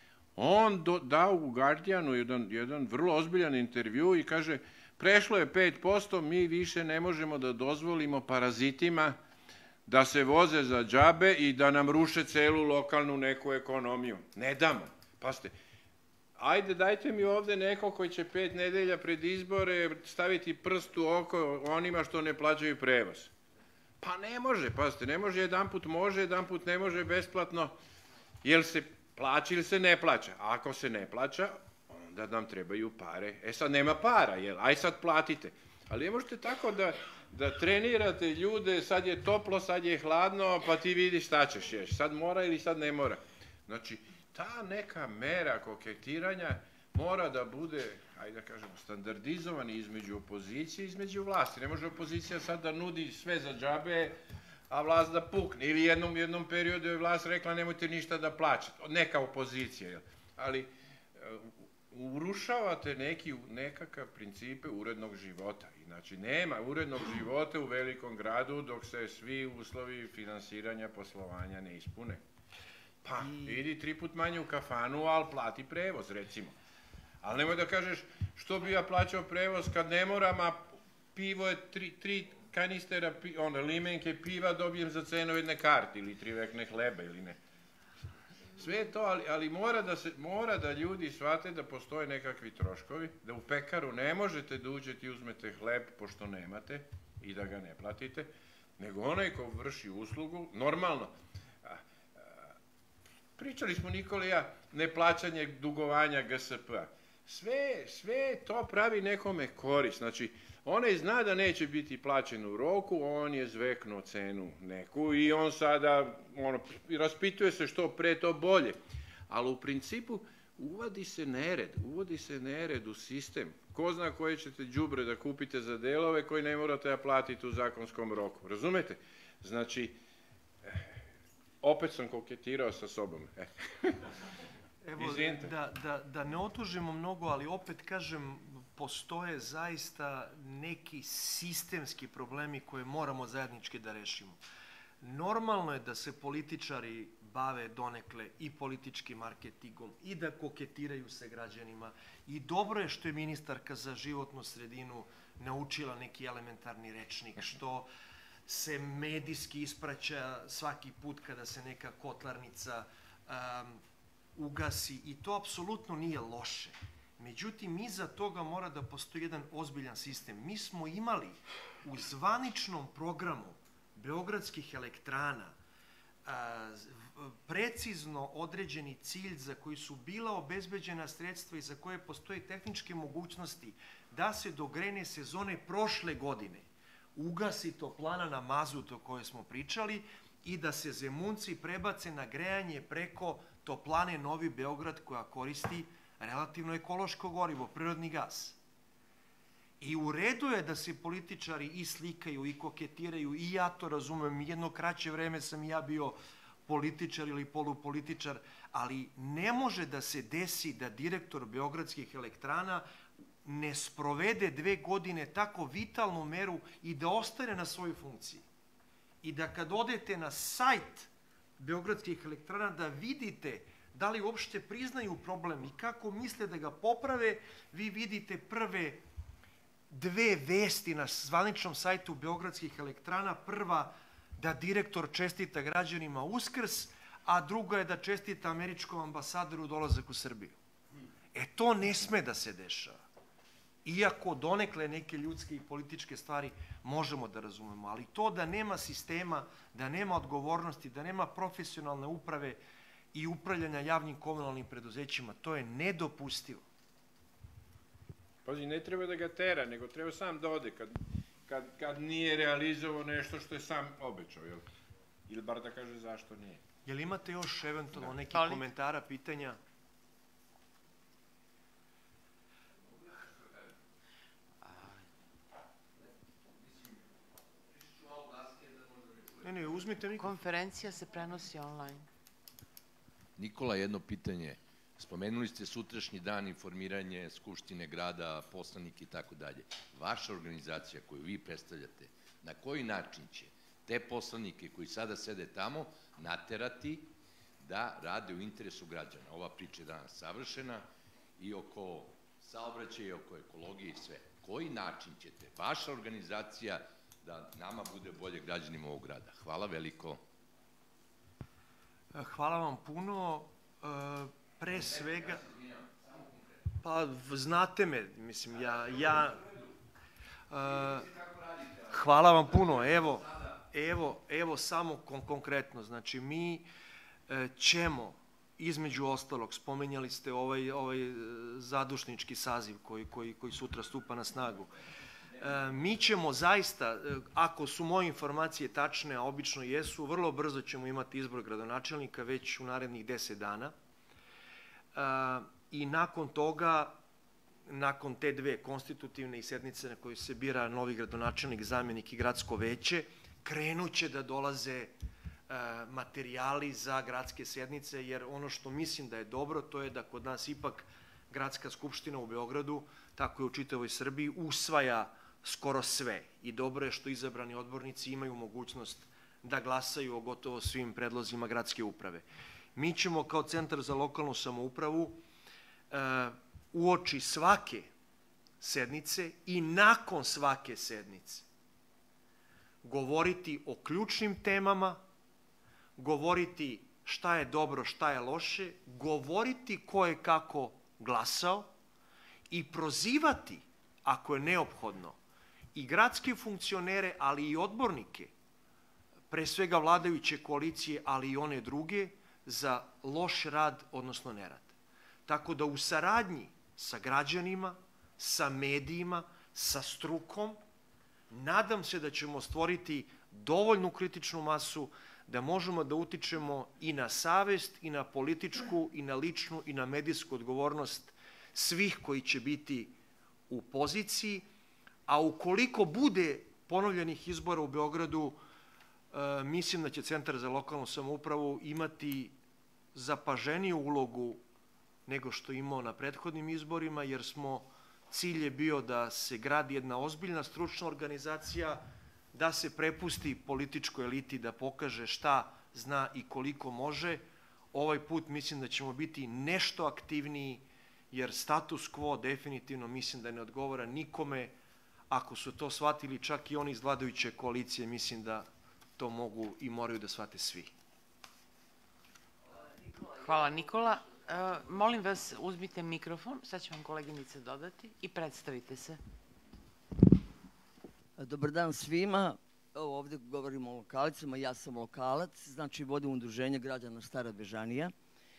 On do, dao u Guardianu jedan, jedan vrlo ozbiljan intervju i kaže, prešlo je pet posto, mi više ne možemo da dozvolimo parazitima da se voze za džabe i da nam ruše celu lokalnu neku ekonomiju. Ne damo. Pazite, ajde dajte mi ovde neko koji će pet nedelja pred izbore staviti prst u oko onima što ne plaćaju prevoz. Pa ne može, pazite, ne može, jedan put može, jedan put ne može besplatno, jel se plaća ili se ne plaća. A ako se ne plaća, da nam trebaju pare. E sad nema para, jel? Aj sad platite. Ali ne možete tako da, da trenirate ljude, sad je toplo, sad je hladno, pa ti vidiš šta ćeš ješ. Sad mora ili sad ne mora. Znači, ta neka mera koketiranja mora da bude, ajde da kažemo, standardizovani između opozicije i između vlasti. Ne može opozicija sad da nudi sve za džabe, a vlast da pukne. Ili jednom, jednom periodu je vlast rekla nemojte ništa da plaćate. Neka opozicija, jel? Ali urušavate neki, nekakav principe urednog života. Znači, nema urednog života u velikom gradu dok se svi uslovi finansiranja poslovanja ne ispune. Pa, idi tri put manje u kafanu, ali plati prevoz, recimo. Ali nemoj da kažeš, što bi ja plaćao prevoz kad ne moram, a pivo je tri, tri kanistera, onda limenke piva dobijem za cenu jedne karte, ili tri vekne hleba, ili ne. Sve je to, ali, ali mora, da se, mora da ljudi shvate da postoje nekakvi troškovi, da u pekaru ne možete da uđete i uzmete hleb pošto nemate i da ga ne platite, nego onaj ko vrši uslugu, normalno. A, a, pričali smo Nikola i ja, neplaćanje dugovanja G S P-a. Sve, sve to pravi nekome korist. Znači, onaj zna da neće biti plaćen u roku, on je zveknuo cenu neku i on sada ono, raspituje se što pre to bolje. Ali u principu uvodi se nered, uvodi se nered u sistem. Ko zna koje ćete đubre da kupite za delove koji ne morate da platite u zakonskom roku. Razumete? Znači, opet sam koketirao sa sobom. Evo, da, da, da ne otužimo mnogo, ali opet kažem, postoje zaista neki sistemski problemi koje moramo zajednički da rešimo. Normalno je da se političari bave donekle i političkim marketingom i da koketiraju se građanima i dobro je što je ministarka za životnu sredinu naučila neki elementarni rečnik, što se medijski ispraća svaki put kada se neka kotlarnica um, ugasi i to apsolutno nije loše. Međutim, iza toga mora da postoji jedan ozbiljan sistem. Mi smo imali u zvaničnom programu Beogradskih elektrana a, precizno određeni cilj za koji su bila obezbeđena sredstva i za koje postoje tehničke mogućnosti da se do grejne sezone prošle godine ugasi toplana na mazut o kojoj smo pričali i da se Zemunci prebace na grejanje preko toplane Novi Beograd koja koristi relativno ekološko gorivo, prirodni gas. I u redu je da se političari i slikaju i koketiraju, i ja to razumem, jedno kraće vreme sam i ja bio političar ili polupolitičar, ali ne može da se desi da direktor Beogradskih elektrana ne sprovede dve godine tako vitalnu meru i da ostane na svojoj funkciji. I da kad odete na sajt Beogradskih elektrana da vidite da li uopšte priznaju problem i kako misle da ga poprave, vi vidite prve dve vesti na zvaničnom sajtu Beogradskih elektrana. Prva, da direktor čestita građanima Uskrs, a druga je da čestita američkom ambasadoru dolazak u Srbiju. E to ne sme da se dešava. Iako donekle neke ljudske i političke stvari možemo da razumemo, ali to da nema sistema, da nema odgovornosti, da nema profesionalne uprave i upravljanja javnim komunalnim preduzećima, to je nedopustivo. Pazi, ne treba da ga tera, nego treba sam da ode kad, kad, kad nije realizovao nešto što je sam obećao, jel? Ili bar da kaže zašto nije. Jel imate još eventualno neki komentara, pitanja? Ne, ne, uzmite mi. Konferencija se prenosi online. Nikola, jedno pitanje. Spomenuli ste sutrašnji dan, informiranje Skupštine grada, poslanike i tako dalje. Vaša organizacija koju vi predstavljate, na koji način će te poslanike koji sada sede tamo naterati da rade u interesu građana? Ova priča je danas savršena i oko saobraćaja i oko ekologije i sve. Koji način ćete, vaša organizacija, da nama bude bolje građanima ovog grada? Hvala veliko. Hvala vam puno. Pre svega, pa znate me, mislim, ja, ja, hvala vam puno, evo, evo, evo samo konkretno, znači mi ćemo, između ostalog, spomenjali ste ovaj, ovaj zadušnički saziv koji, koji, koji sutra stupa na snagu, mi ćemo zaista, ako su moje informacije tačne, a obično jesu, vrlo brzo ćemo imati izbor gradonačelnika već u narednih deset dana. I nakon toga, nakon te dve konstitutivne i sednice na kojoj se bira novi gradonačelnik, zamjenik i gradsko veće, krenuće da dolaze materijali za gradske sednice, jer ono što mislim da je dobro, to je da kod nas ipak Gradska skupština u Beogradu, tako je u čitavoj Srbiji, usvaja skoro sve. I dobro je što izabrani odbornici imaju mogućnost da glasaju o gotovo svim predlozima gradske uprave. Mi ćemo kao Centar za lokalnu samoupravu uoči svake sednice i nakon svake sednice govoriti o ključnim temama, govoriti šta je dobro, šta je loše, govoriti ko je kako glasao i prozivati, ako je neophodno, i gradske funkcionere, ali i odbornike, pre svega vladajuće koalicije, ali i one druge, za loš rad, odnosno nerad. Tako da u saradnji sa građanima, sa medijima, sa strukom, nadam se da ćemo stvoriti dovoljnu kritičnu masu da možemo da utičemo i na savest, i na političku, i na ličnu, i na medijsku odgovornost svih koji će biti u poziciji, a ukoliko bude ponovljenih izbora u Beogradu, mislim da će Centar za lokalnu samoupravu imati zapaženiju ulogu nego što je imao na prethodnim izborima, jer smo, cilj je bio da se gradi jedna ozbiljna stručna organizacija, da se prepusti političkoj eliti da pokaže šta zna i koliko može. Ovaj put mislim da ćemo biti nešto aktivniji, jer status quo definitivno mislim da ne odgovara nikome. Ako su to shvatili čak i oni iz vladajuće koalicije, mislim da to mogu i moraju da shvate svi. Hvala Nikola. Molim vas, uzmite mikrofon, sad će vam koleginica dodati i predstavite se. Dobar dan svima. evo ovdje govorimo o lokalicama, ja sam lokalac, znači vodim udruženje građana Stara Bežanija.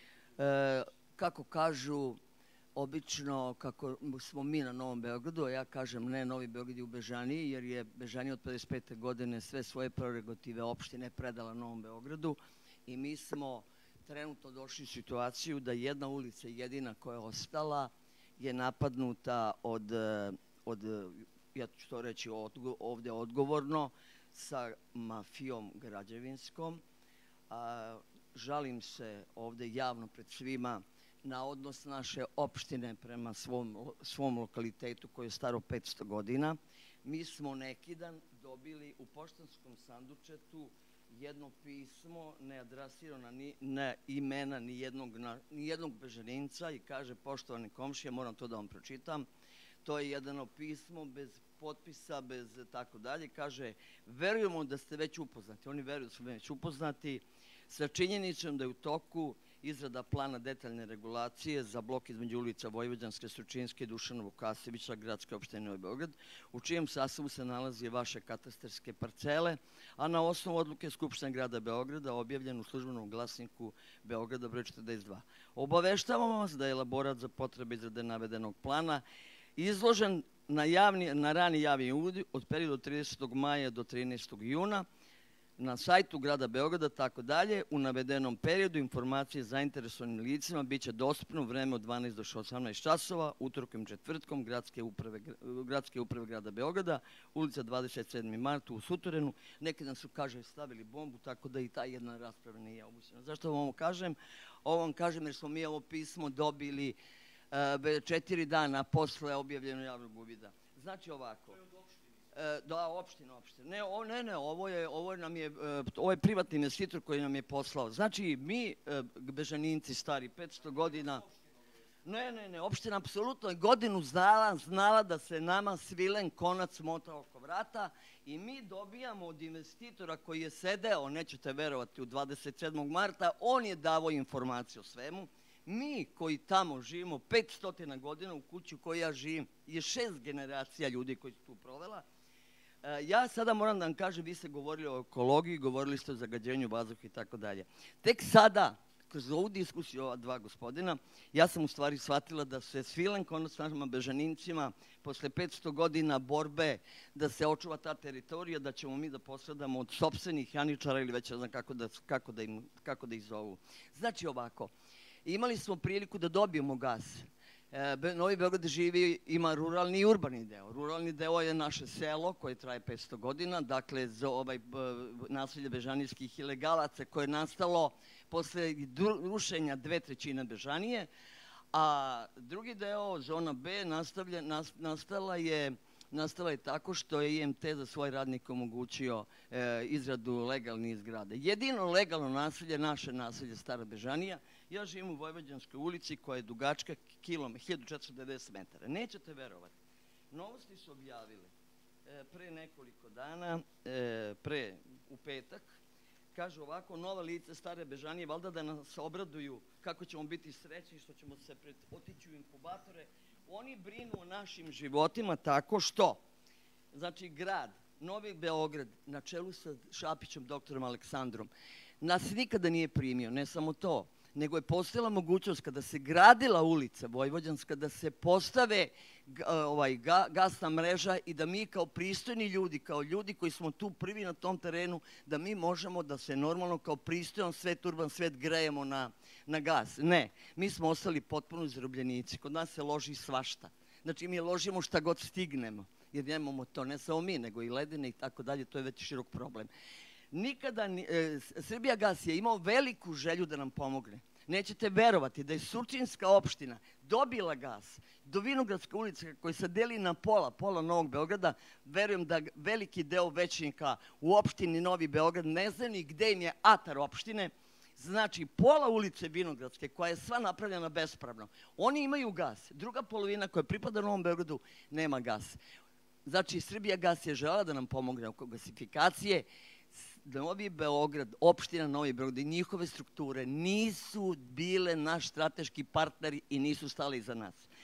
E, kako kažu, obično, kako smo mi na Novom Beogradu, a ja kažem ne, Novi Beograd je u Bežaniji, jer je Bežanija od pedeset pete godine sve svoje prerogative opštine predala Novom Beogradu i mi smo trenutno došli u situaciju da jedna ulica jedina koja je ostala je napadnuta od, od ja ću to reći ovdje odgovorno, sa mafijom građevinskom. A, žalim se ovdje javno pred svima na odnos naše opštine prema svom, svom lokalitetu koji je staro petsto godina. Mi smo neki dan dobili u poštanskom sandučetu jedno pismo neadresirano ni na imena ni jednog, ni jednog Bežaninca i kaže: poštovani komšije, moram to da vam pročitam. To je jedno pismo bez potpisa, bez tako dalje. Kaže: verujemo da ste već upoznati. Oni veruju da su već upoznati sa činjenicom da je u toku izrada plana detaljne regulacije za blok između ulica Vojvođanske, Surčinske i Dušana Vukasevića, gradske opštine Novi Beograd, u čijem sastavu se nalazi vaše katastarske parcele, a na osnovu odluke Skupštine grada Beograda objavljen u službenom glasniku Beograda broj četrdeset dva. Obaveštavamo vas da je elaborat za potrebe izrade navedenog plana izložen na, javni, na rani javni uvid od perioda od tridesetog maja do trinaestog juna na sajtu grada Beograda, tako dalje. U navedenom periodu informacije zainteresovanim licima bit će dostupno u vreme od dvanaest do osamnaest časova, utorkom i četvrtkom, gradske uprave, gradske uprave grada Beograda, ulica dvadeset sedmi mart u Sutorenu. Neki dan su, kaže, stavili bombu, tako da i ta jedna rasprava nije obućena. Zašto vam ovo kažem? Ovo vam kažem jer smo mi ovo pismo dobili uh, četiri dana posle objavljenog javnog uvida. Znači ovako. Da, opština, opština. Ne, o, ne, ne, ovo je, ovo nam je, ovo je privatni investitor koji nam je poslao. Znači, mi, Bežaninci stari, petsto godina, ne, ne, ne, opština apsolutno je godinu znala, znala da se nama svilen konac mota oko vrata i mi dobijamo od investitora koji je sedeo, nećete verovati, u dvadeset sedmog marta, on je davao informaciju o svemu. Mi koji tamo živimo petsto godina u kući u kojoj ja živim je šest generacija ljudi koji su tu provela. Ja sada moram da vam kažem, vi ste govorili o ekologiji, govorili ste o zagađenju vazduha i tako dalje. Tek sada, kroz ovu diskusiju ova dva gospodina, ja sam u stvari shvatila da se svilen konac našima Bežanincima posle petsto godina borbe da se očuva ta teritorija, da ćemo mi da posredamo od sopstvenih janičara ili već ne znam kako da, kako da, im, kako da ih zovu. Znači ovako, imali smo priliku da dobijemo gas. Novi Beograd živi, ima ruralni i urbani deo. Ruralni deo je naše selo koje traje petsto godina, dakle za ovaj naselje bežanijskih ilegalaca koje je nastalo posle rušenja dve trećine Bežanije, a drugi deo, zona B, nastavlja, nastala je nastala je tako što je I M T za svoj radnik omogućio e, izradu legalnih zgrada. Jedino legalno naselje, naše naselje Stara Bežanija. Ja živim u Vojvođanskoj ulici koja je dugačka hiljadu četiristo devedeset metara. Nećete verovati. Novosti su objavili e, pre nekoliko dana, e, pre u petak, kažu ovako: nova lica Stare Bežanije, valjda da nas obraduju kako ćemo biti srećni što ćemo se pred, otići u inkubatore. Oni brinu o našim životima tako što, znači grad, Novi Beograd, na čelu sa Šapićem, doktorom Aleksandrom, nas nikada nije primio, ne samo to, nego je postojala mogućnost kada se gradila ulica Vojvođanska da se postave ovaj, ga, gasna mreža i da mi kao pristojni ljudi, kao ljudi koji smo tu prvi na tom terenu, da mi možemo da se normalno kao pristojan svet, urban svet grejemo na, na gas. Ne, mi smo ostali potpuno zarobljenici. Kod nas se loži svašta. Znači mi ložimo šta god stignemo, jer nemamo to, ne samo mi, nego i ledine i tako dalje, to je već širok problem. Nikada, e, Srbija gas je imao veliku želju da nam pomogne. Nećete verovati da je Surčinska opština dobila gas do Vinogradske ulice koja se deli na pola, pola Novog Beograda. Verujem da veliki deo većnika u opštini Novi Beograd ne zna ni gde im je atar opštine. Znači, pola ulice Vinogradske, koja je sva napravljena bespravno, oni imaju gas. Druga polovina koja pripada Novom Beogradu nema gas. Znači, Srbija gas je žela da nam pomogne oko gasifikacije. Novi Beograd, opština Novi Beograd i njihove strukture nisu bile naš strateški partneri i nisu stali iza nas.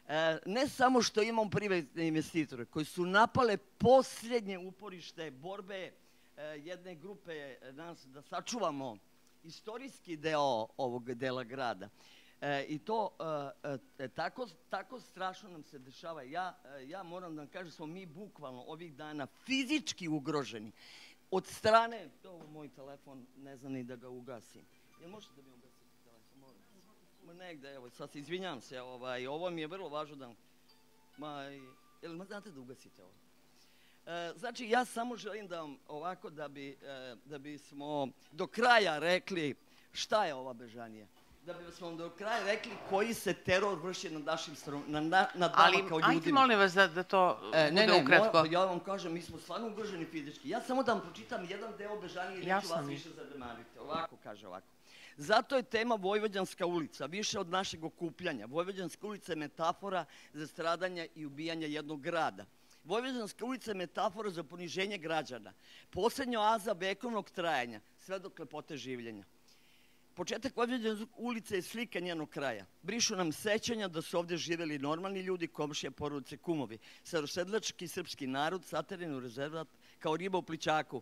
Ne samo što imamo privatne investitore koji su napale posljednje uporište borbe jedne grupe nas da sačuvamo istorijski deo ovog dela grada. I to tako strašno nam se dešava. Ja moram da vam kažem, smo mi bukvalno ovih dana fizički ugroženi od strane, to je moj telefon, ne znam ni da ga ugasim. Jel možete da mi ugasite telefon, molim vas? Negde, evo, sad se izvinjam se, ovo mi je vrlo važno da... Jel znate da ugasite ovo? Znači, ja samo želim da vam ovako, da bismo do kraja rekli šta je ova Bežanija. Da bismo do kraja rekli koji se teror vrši nad našim nad vama kao ljudima. Ali, ajte molim vas da to bude ukratko. Ne, ne, ja vam kažem, mi smo stvarno ugroženi fizički. Ja samo da vam pročitam jedan deo Bežanije i neću vas više zademariti. Ovako, kaže ovako. Zato je tema Vojvođanska ulica više od našeg okupljanja. Vojvođanska ulica je metafora za stradanje i ubijanje jednog grada. Vojvođanska ulica je metafora za poniženje građana. Poslednja oaza vekovnog trajanja, sve dok lepote življenja. Početak Vojvođanske ulice je slika njenog kraja. Brišu nam sećanja da su ovde živeli normalni ljudi, komšije, porodice, kumovi. Starosedlački srpski narod saterjen u rezervat kao riba u plićaku.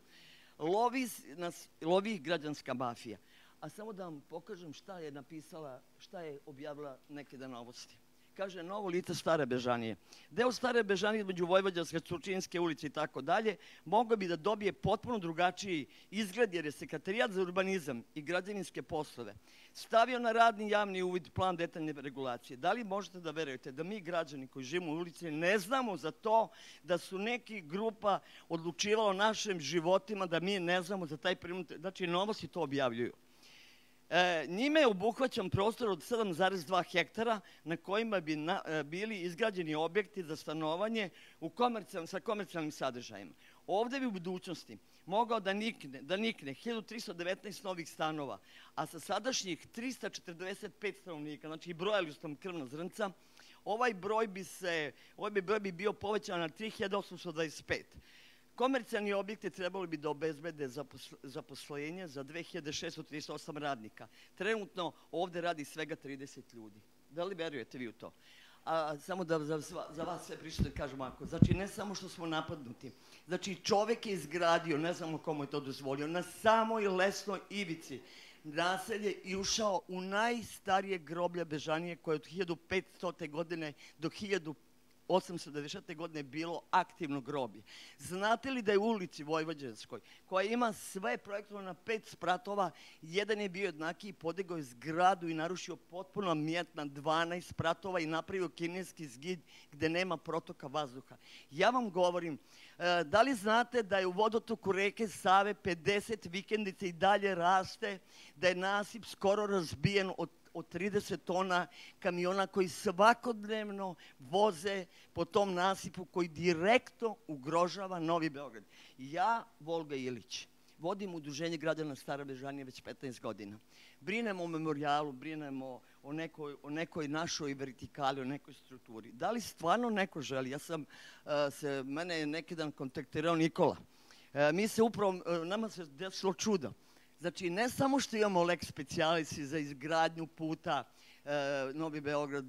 Lovi ih građanska mafija. A samo da vam pokažem šta je napisala, šta je objavila neke da novosti. Kaže, novo lice Stare Bežanije. Deo Stare Bežanije između Vojvođanske, Surčinske ulice i tako dalje mogao bi da dobije potpuno drugačiji izgled jer je Sekretarijat za urbanizam i građevinske poslove stavio na radni javni uvid plan detaljne regulacije. Da li možete da verujete da mi građani koji živimo u ulici ne znamo za to da su neki grupa odlučivala o našim životima, da mi ne znamo za taj primjer, znači novosti to objavljuju. Njime je obuhvaćen prostor od sedam zarez dva hektara na kojima bi bili izgrađeni objekti za stanovanje sa komercijalnim sadržajima. Ovde bi u budućnosti mogao da nikne hiljadu trista devetnaest novih stanova, a sa sadašnjih trista četrdeset pet stanovnika, znači brojali su tam krvna zrnca, ovaj broj bi bio povećan na tri hiljade osamsto dvadeset pet. Komercijalni objekti trebali bi da obezbede zaposlenje za dve hiljade šeststo trideset osam radnika. Trenutno ovde radi svega trideset ljudi. Da li verujete vi u to? Samo da za vas sve prišli da kažem ovako. Znači, ne samo što smo napadnuti. Znači, čovek je izgradio, ne znamo komu je to dozvolio, na samoj lesnoj ivici naselje i ušao u najstarije groblje Bežanije koje od hiljadu petstote godine do hiljadu osamsto devedesete godine bilo aktivno groblje. Znate li da je u ulici Vojvođanskoj, koja ima sve projektovano na pet spratova, jedan je bio jednaki, podigao je zgradu i narušio potpuno mjet na dvanaest spratova i napravio kineski zid gde nema protoka vazduha. Ja vam govorim, da li znate da je u vodotoku reke Save pedeset vikendica i dalje raste, da je nasip skoro razbijen od od trideset tona kamiona koji svakodnevno voze po tom nasipu koji direktno ugrožava Novi Beograd. Ja, Volga Ilić, vodim Udruženje građana Stare Bežanije već petnaest godina. Brinemo o memorijalu, brinemo o nekoj našoj vertikali, o nekoj strukturi. Da li stvarno neko želi? Ja sam se, mene je neki dan kontaktirao Nikola. Mi se upravo, nama se desilo čudo. Znači, ne samo što imamo lex specialis za izgradnju puta Novi Beograd,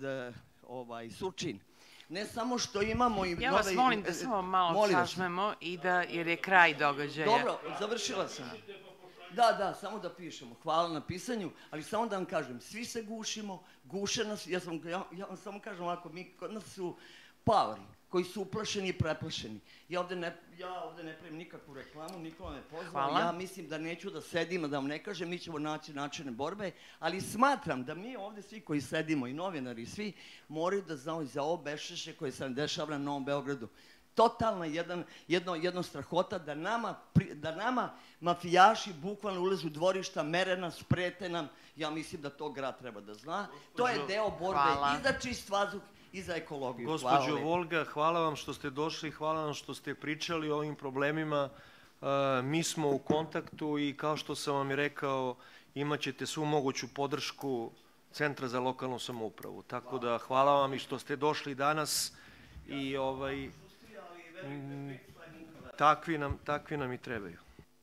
Surčin, ne samo što imamo i... Ja vas molim da samo malo sažmemo i da, jer je kraj događaja. Dobro, završila sam. Da, da, samo da pišemo. Hvala na pisanju, ali samo da vam kažem, svi se gušimo, guše nas, ja vam samo kažem ovako, mi kod nas su paori koji su uplašeni i preplašeni. Ja ovde ne pravim nikakvu reklamu, Nikola me pozvao, ja mislim da neću da sedim, da vam ne kažem, mi ćemo naći načine borbe, ali smatram da mi ovde svi koji sedimo, i novinari, svi moraju da znamo za ovo beščašće koje se dešava na Novom Beogradu. Totalna jedna strahota da nama mafijaši bukvalno ulaze u dvorišta, mere nas, prete nam. Ja mislim da to grad treba da zna. To je deo borbe i za čist vazduh i za ekologiju. Gospođo Volga, hvala vam što ste došli, hvala vam što ste pričali o ovim problemima. Mi smo u kontaktu i kao što sam vam i rekao, imat ćete svu moguću podršku Centra za lokalnu samoupravu. Tako da hvala vam i što ste došli danas i takvi nam i trebaju.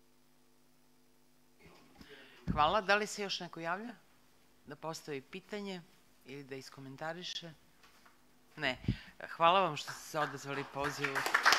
Hvala. Da li se još neko javlja? Da postavi pitanje ili da iskomentariše? Ne. Hvala vam što ste se odazvali pozivu.